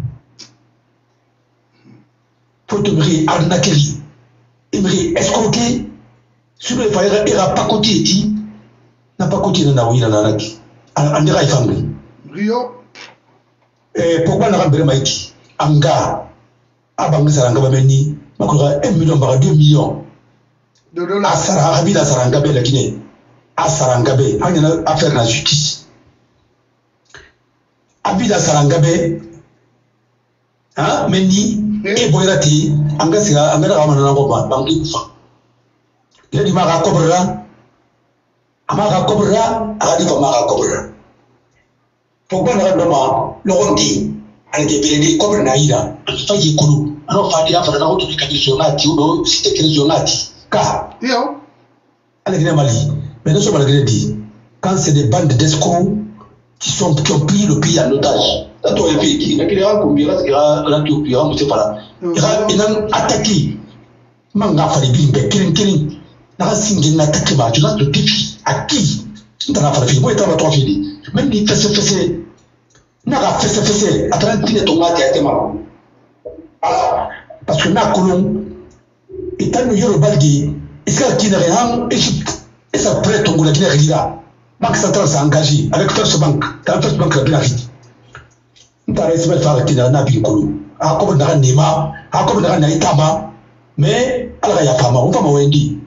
Photographe arnaquerie, aimerait escroquer, sur le faïra, il n'a pas côté, dit, n'a pas côté de Naoui, Nanaki, en dira famille. Rio. Et pourquoi n'a pas Maïki, Anga, Abangazaranga Bameni, Makura, un million par deux millions de dollars. À Sarabi, à Sarangabe, la Guinée, à Sarangabe, à affaire la justice. Abida Sarangabe, hein, Meni. Et Boyrati, Angassia, Amera Manaba, Banki Fa. Lady Mara Cobra, Amara Cobra, Adifa Mara Cobra. Pourquoi Randoma, Londi, and the Billy Cobra Naida, and Faji Kuru, and no Fadia for an auto Cadisonati, Udo, State Cadisonati. Car, Dio, Allegramali, Menaso Malgredi, quand c'est des bandes d'escrocs qui sont qui ont pris le pays en otage. Là, tu as fait qui n'a qu'à combien là, il a là tu puis on sait pas là. Il a il a attaqué. Manga fallait bien killing killing. N'a singé n'attaque pas. Tu as le défi à qui? Tu n'as pas fait. Moi, tu as pas fait. Même les fessé fessé. N'a pas fessé fessé. À trente minutes ton mari a été mal. Parce que n'a colon. Et t'as le Yoruba dit. Est-ce qu'il y a rien en Égypte? Et ça prête ton Guinée Rila. Banque centrale s'est engagée avec First Bank. T'as First Bank la Guinée. T'as respect faire qui n'a pas pu couler. À comme n'a pas Nema, à comme n'a pas Naïtama, mais à la Yafama, on va m'en dire.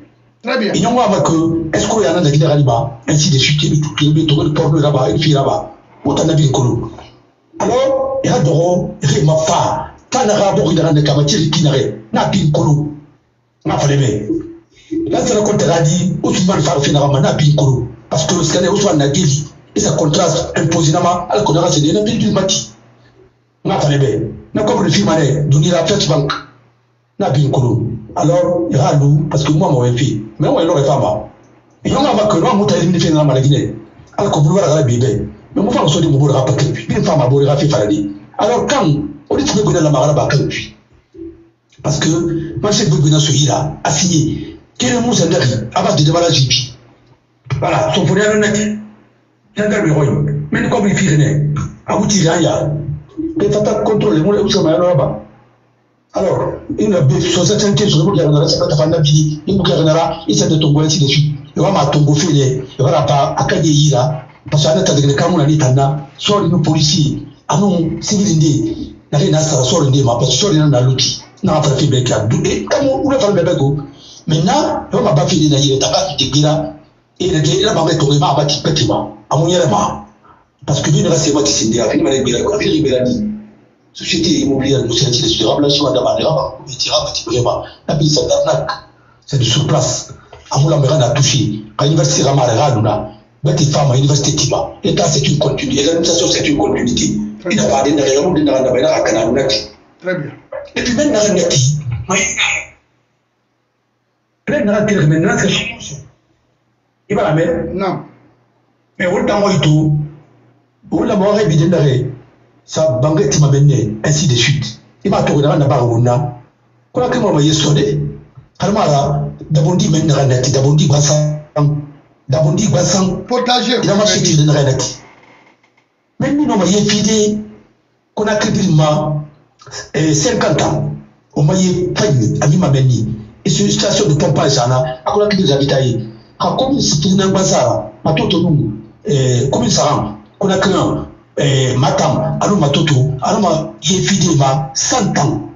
Très bien. Et nous avons que, est-ce qu'il y a un an de Raliba, ainsi de suite, il y a un porte là-bas, une fille là-bas, autant de colo. Alors, il y a d'oro, il y a ma fa, tant d'arabo qui n'a pas de cabatir qui n'a n'a pas colo. N'a pas de mais. Là, c'est le contrat dit, Ousmane Farfina n'a pas colo. Parce que ce qu'il y a Ousmane n'a dit, et ça contraste imposément à la connaissance de l'Empire du Mati. N'a pas de mais. N'a pas de film, donner la fête banque. N'a pas colo. Alors, il y a nous, parce que moi, moi, je suis mais on est là, les femmes. Et on a que nous, on a éliminé la maladie. Alors, qu'on peut voir la bébé. Mais moi, on se dit, on va pas que une femme a beau les rafler Faraday. Alors, quand on dit que vous avez la maraba, parce que moi, c'est que vous avez ce là, a signé. Quel est mon seigneur à base de débalage J P. Voilà, son fourrière le net. C'est un gars de royaume. Mais comme les filles, à vous tirer un yard. Et t'as pas contrôlé, moi, où ça m'a là-bas. Alors, une société sur le monde, il y a un respect à Fanabi, il y a un il s'est de tomber ainsi de suite. Il va m'a tombé fait, il va la part à Kanyira, parce qu'il y a un tas de Kamuna Nitana, soit les policiers, à nous, civils, il n'y a rien à ça, soit le débat, parce que soit il y a un outil, n'a pas fait bec à deux, et comme on l'a fait le bébé. Maintenant, il va pas fait des naïrs, t'as pas fait des gira, et il a pas fait tourner ma bâti bâtiment, à mon yéréma. Parce que lui, il reste moi qui s'est dit, à finir avec Bila, à finir avec Bila. Société immobilière, c'est de remplacement d'abord, c'est de sur place. Amoula Meran a touché. À l'université Ramarana, Betty Femme à l'université Tiba. L'État, c'est une continuité. L'administration, c'est une continuité. Il n'a pas de raison de n'avoir à Kananaki. Très bien. Et puis même dans le Naki, plein de rentrer maintenant, c'est son il va la mettre. Non. Mais au temps où il tout, où la mort est bidée d'arrêt. Ça bangue tima benne ainsi de suite il m'a tourné dans la barre wonna quoi que moi yesode harmara dabondi men na nati dabondi basan dabondi basan potager il a marché de na nati mais nous non maye fidé qu'on a crédit ma cinquante ans on maye fani ami mameni et sur station de pompage ana akola que des habitaye ka comme c'est une ambassadeur ma toto nous eh comme ça qu'on a créé Eh, Matam, alors ma toto, alors ma yéfidé ma cent ans.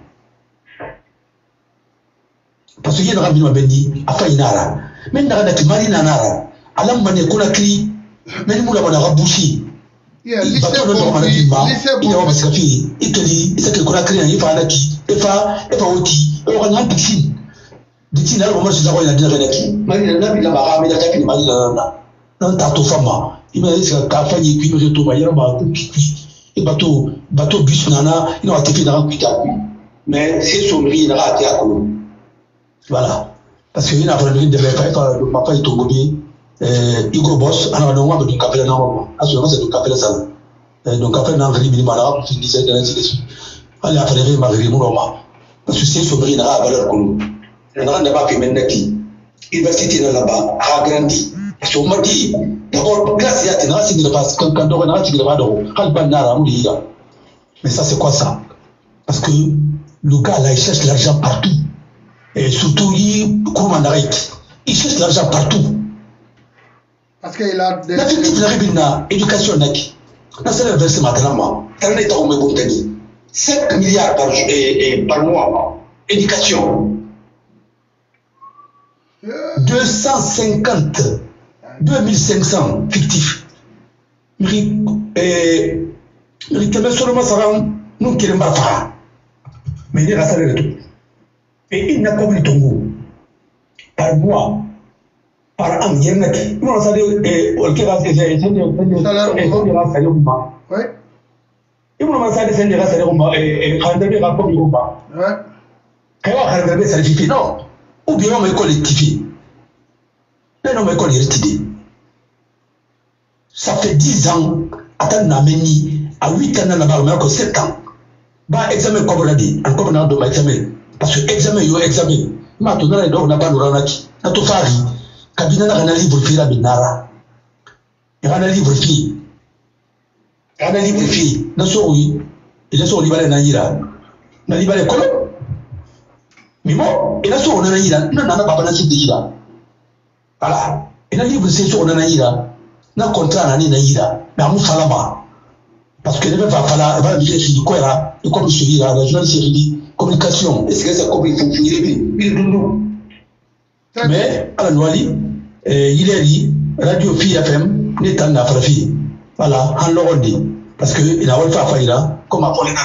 Parce que y a un rabbi m'a béni, à Fainara. Mais n'a pas de marina nara. Alors ma n'est qu'on a crié, mais nous l'avons rabouché. Il va tout le temps à la bimba, il va se faire, il te dit, c'est que qu'on a crié, il va à qui, il va, il va au qui, il va en piscine. Dit-il, là, au moment où je vais dire Renaki, Marina n'a pas la barre, mais la tapine Marina. Non, t'as tout femme. Il m'a dit que t'as fait une cuillère de tomaille, et bateau, bateau bus nana, il n'a pas fait dans un cuita. Mais c'est son riz, il n'a pas été à colo. Voilà. Parce qu'il n'a pas de faire, le papa est tombé, il go boss, alors on va du café normalement. À ce moment, c'est du café ça. Donc, café n'a rien mis malade, il disait de ainsi de suite. Allez, après, il m'a réglé mon normal. Parce que c'est son riz, il n'a pas valeur colo. Il n'a pas fait maintenant qui. Il va citer là-bas, a grandi. Parce qu'on m'a dit, d'abord, grâce à la race de la passe, quand on a raté de la d'eau, mais ça, c'est quoi ça? Parce que le gars là, il cherche l'argent partout. Et surtout, il court en arrêt. Il cherche l'argent partout. Parce qu'il a des. La petite rébina, éducation naki. Là, c'est le verset maintenant. T'en es dans mon bontani. sept milliards par, et, et, par mois. Éducation. deux cent cinquante. deux mille cinq cents fictifs. Et il seulement ça nous qui pas faire. Mais il est resté le tout. Et il n'a pas vu ton goût. Par mois, par an, il y en a qui. Nous, on a dit, et on a dit, et on a dit, oui. Et on a dit, c'est des races de Roma, et on a dit, rapport de Roma. Oui. Quand on a regardé, ça dit, non. Ou bien on m'a collectifié. Mais non, mais qu'on est retiré. Ça fait dix ans, attends, on a mené à huit ans, on a encore encore sept ans. Bah, examen comme on l'a dit, encore on a deux examen. Parce que examen, il y a examen. Maintenant, on n'a pas de ranaki. On a tout fait. Kabina n'a rien à livre fille la binara. Il y a un livre fille. Il y a un livre fille. N'a pas oui. Il est sur le Liban naïra. N'a Liban colo. Mais bon, il a sur le naïra. Non, non, pas pas naïra. Voilà. Il a livre c'est sur le naïra. N'a contrat n'a naïra. Mais à Moussalama. Parce que ne va pas va dire sur du quoi là. Et comme je dis là, la journée série communication. Est-ce que ça comme il faut finir bien? Il nous. mais ala nwali il est dit radio fi F M ni tan na frafi voilà han logondi parce que il a wal fa faira comme a polena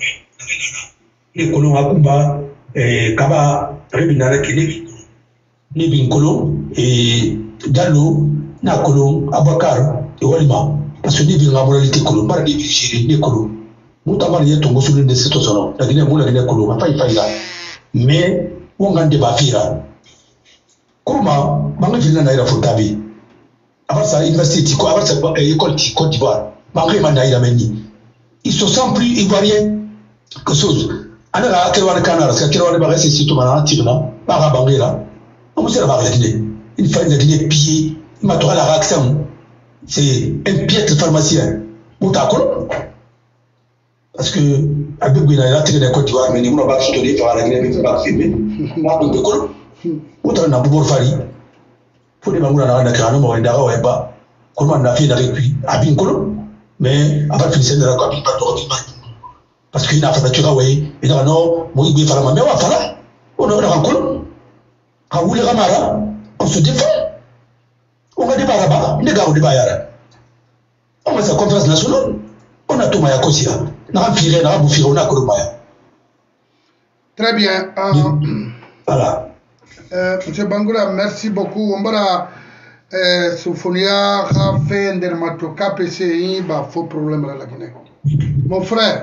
ni kolon akumba eh kaba rebinara kini ni bin kolon et Diallo na kolon Abakar et Walima parce que ni bin la moralité kolon par ni bi ni kolon mutamar ye tongo sulu de cette zone la Guinée mo la Guinée kolon fa faira mais on gande ba fira kuma banga fina na ira fotabi abarsa université ko abarsa école qui Côte d'Ivoire banga manda ira meni ils se sentent plus ivoiriens que chose ana la kelwana kanara parce que kelwana ba rester surtout mana tirna ba bangira on sait la ba la Guinée il faut la Guinée piller il m'a trouvé la réaction c'est un piètre pharmacien mutakolo parce que avec Guinée la tiré de Côte d'Ivoire mais ni on va se donner par la Guinée ba filmer ma donc de colo uta na bubor fari faut des bangura na ndaka no mo ndaka weba comment na fi na récuit abin colo mais après finir de la copie pas de parce qu'il a fait la way et là non moi il faut la mais on fala on a rencontre quand vous les ramara on se défend on va débarrasser là les gars on débarrasser on va sa conférence nationale on a tout maya kosia na firé na bufira on a ko maya très bien voilà euh monsieur Bangoura merci beaucoup on va euh Sofonia a fait dermato K P C I ba faux problème à la Guinée mon frère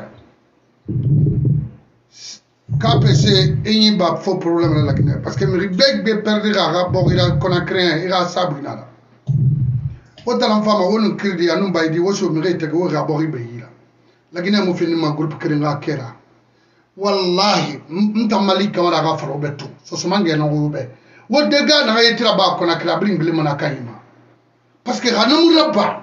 K P C I ba faux problème à la Guinée parce que me beg be perdre à bon il a Conakry il a Sabrina autant l'enfant on crédit à nous ba di wo so me rete go ga bori be ila la Guinée mo fini ma groupe krenga kera wallahi mtamali kamara ga faro betu so so mange na go be wo de ga na yetira ba Conakry bring blim na kayima parce que ranamu rabba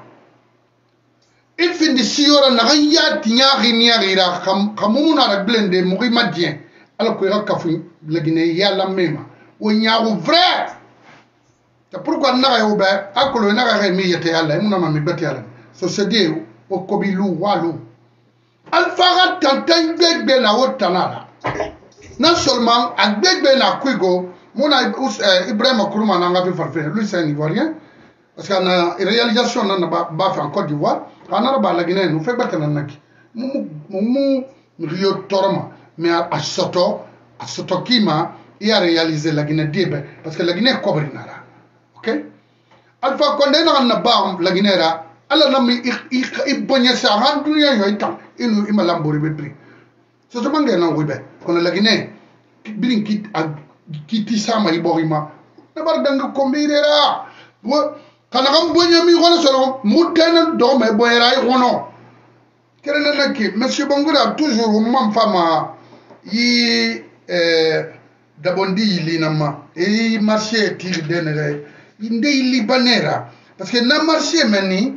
il fin de siora na ya tinya rinia ira kamumu na blende muri madien alors que kafu la Guinée ya la même o nyaawu vrai c'est pourquoi na yo be akolo na ga mi yete yalla mu na ma mi bete yalla so se de o kobilu walu alfaga tantan gbegbe na o tanala non seulement a gbegbe na kwigo mona Ibrahim Kuruma na ngafi farfe lui c'est un Ivoirien parce que na réalisation na ba ba en Côte d'Ivoire ana ba la Guinée nous fait battre naki mu mu Rio Torma mais à Soto à Soto Kima il a réalisé la Guinée dibe parce que la Guinée cobre nara OK Alpha Condé na ba la Guinée ra ala na mi i bonye sa han dunia yo itam inu imalambori be pri so to mangé na wibe kono la Guinée bilin kit kiti sama iborima na bar dang kombirera wo kana kam bonye mi kono solo mutena do me boyera i kono kerena naki monsieur Bangoura toujours mam fama yi euh dabondi linama e marché tir denere inde libanera parce que na marché meni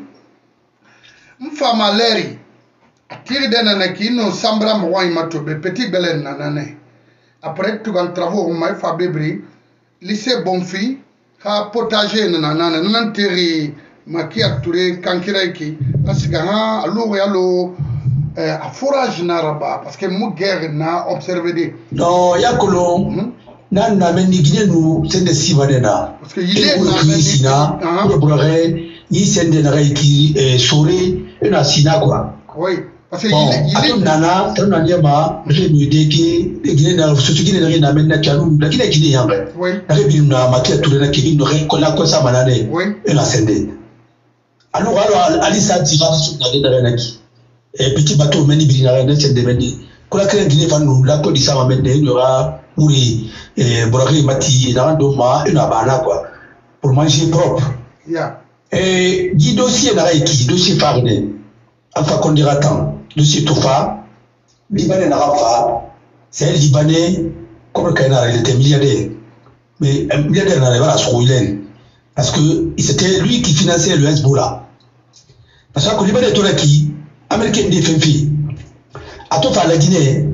mfama leri tir denana ki no sambra mo way matobe petit belen nanane après tout grand travaux may fa bebri lycée Bonfi ha potager nanana nan teri makia touré kankiraki asiga ha alo yalo a forage naraba parce que mo guerre na observé de non yakolo nan na meni Guinée nous c'est des sivanena parce que il est na sina pour brare ni sende na qui soré na sina quoi oui parce que bon, il est il est nana tana niama je me deke Guinée na surtout Guinée na mena kanu la Guinée Guinée yambe oui na bi na makia touré na qui ne kola ko sa manane oui et la sende alors alors Alissa tira sur na de naki et petit bateau meni bi na na sende meni kola kren Guinée fa nous la ko di sama mende il y aura muri et borari mati na do ma une abana quoi pour manger propre yeah et dit dossier na qui dossier farine Alpha Condé Ratan dossier Toufa Libanais na Rafa c'est un Libanais comme le Canada il était milliardaire mais un milliardaire n'avait pas la souillène parce que c'était lui qui finançait le Hezbollah parce que le Libanais est qui américain des Fenfi à tout faire la Guinée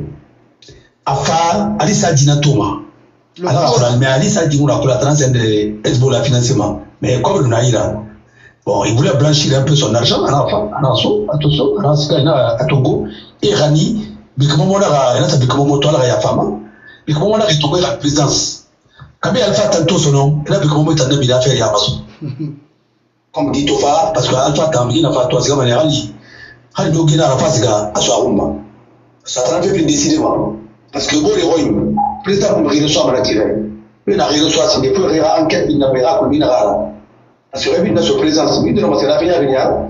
afa Alissa Dina Thomas alors mais Alissa Dina pour la transcende Hezbollah financement mais comme le Naïra bon, il voulait blanchir un peu son argent, attention, attention, à Togo, et Rani, mais comment on a, il a sa femme, mais comment on a, il a la présidence. Quand Alpha tantôt son nom, il a vu comment il a mis l'affaire à Massou. Comme dit Tofa, parce que Alpha Tambi n'a pas toi, c'est comme un rallye. Hal Dogina a fait à Soaouma. Ça t'a fait plus décidément. Parce que bon, les rois, le président de Marie Soa m'a tiré. Mais la Marie Soa, c'est des peu rare enquête, il n'a pas comme il a. Parce que Rémi n'a pas présence, il ne m'a pas fait rien.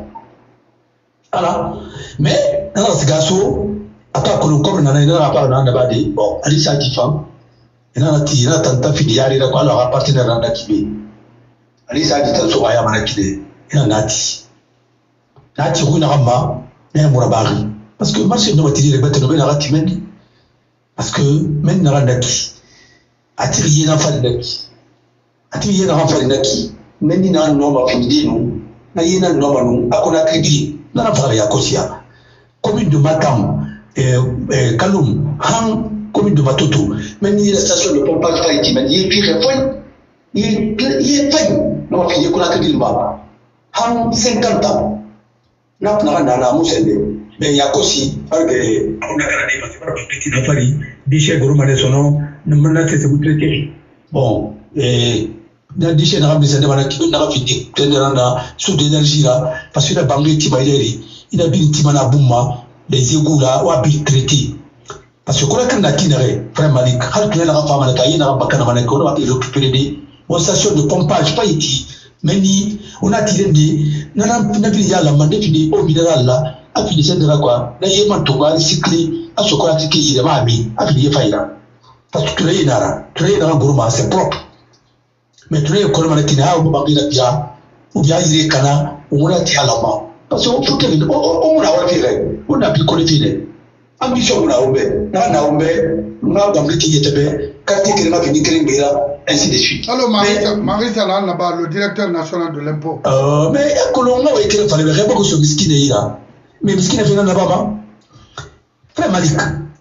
Voilà. Mais, dans ce cas-là, attends que l'on comprenne, on n'a pas de bon, Alissa Tifan. Il a tiré la tante fille à la quoi leur appartenait à Nakibé. Alissa dit à Soya Manakide, il a nati. Nati Runarama, et Mourabari. Parce que moi, c'est une matière de bête nouvelle à Ratimendi. Parce que même dans la Naki, attiré dans la Naki, attiré dans la Naki, même dans le nom à Findi, nous, n'ayez dans le nom à nous, à Konakribi, dans la Faria Kosia, commune de Matam, et Kaloum, Han, commune de Matoto, même la station de pompage va être il est pire, il est fait, non, il est Konakribi, Han, cinquante ans, n'a pas la moussende. Mais il y a aussi, parce que on a gardé parce que petit n'affaire, déchet gourmand son nom, ne me l'a fait se traiter. Bon, et dans déchet n'a pas besoin de qui n'a pas fini, tenant sous d'énergie là, parce que la banque tibaïri, il a bien timana bouma, les égouts là, ou a bien traité. Parce que quand on a kinéré, frère Malik, quand tu es là, femme à la caille, n'a pas qu'à la on va récupérer des stations de pompage, pas ici, mais ni, on a tiré des, n'a pas vu la mandé fini au minéral là. A fini de la quoi, n'a yé man toba cyclé, à ce qu'on a cliqué, il est mami, a fini faïra. Parce que tu l'es nara, tu l'es dans un gourmand, c'est propre. Mais tu l'es comme un kina, ou bangi la pia, ou bien il est cana, ou on a tia la main. Parce qu'on faut qu'il on a fait, on a pu connaître. Ambition, on a oubé, n'a oubé, on a bangi qui était, quand il m'a fini, qu'il là, ainsi de suite. Alors, Marisa là-bas, le directeur national de l'impôt. Euh, mais, Colombo, il fallait vraiment que ce miskin est là. Mais ce qui n'est pas là-bas, frère Malik,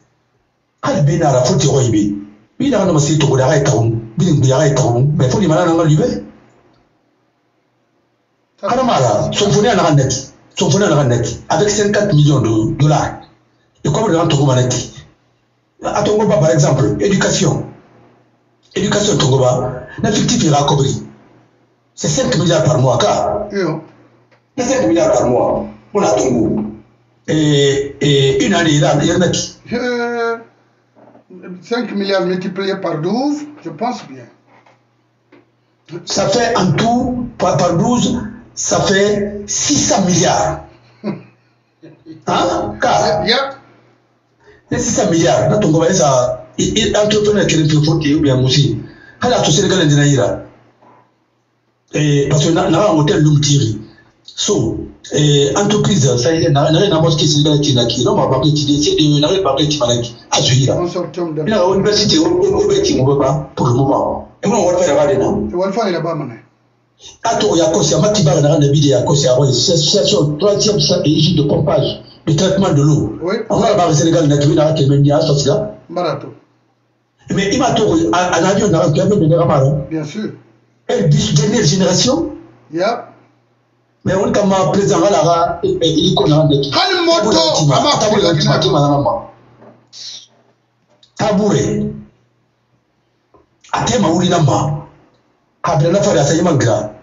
il y a un faute de Roïbi. Il y a un faute de Roïbi. Il y a un faute mais il faut que les malades en Kanamara, son fournier à la net, son fournier à la net, avec cinquante millions de dollars. Et comme le Togo Manaki. À Togoba, par exemple, éducation. Éducation Togoba, n'a fictif il a couvert. C'est cinq milliards par mois, car. C'est cinq milliards par mois. On a Togo. Et, et une année, il y a euh, cinq milliards multipliés par douze, je pense bien. Ça fait en tout, par, par douze, ça fait six cents milliards. Hein? Car, yeah. Les six cents milliards, là, ton gouvernement, ça, il entrepreneur qui est fait faute, ou bien aussi. Elle a tout Sénégal de Naïra. Et parce que n'a pas un hôtel Lumtiri. So, et entreprise, ça y est, n'a rien à voir qui Sénégal qui n'a qui, non, ma banque qui décide de n'a rien à voir qui malaki. À ce là. Il y a une université au Béti, on ne veut pas, pour le moment. Et moi, on va faire la non. On va faire là-bas, maintenant. Attends, il y a quoi, c'est un matibar dans la vidéo, il y a quoi, c'est l'association troisième régime de pompage, de traitement de l'eau. Oui. On va avoir le Sénégal, n'a qui n'a qui mène à ce là. Barato. Mais il m'a trouvé, un avion n'a rien de Néramara. Bien sûr. Et dernière génération. Yeah. Mais on t'a ma président à la et il connaît un des. Quel moto Tabouré. Atema uri namba. Abdel Nafa ya sayima gra.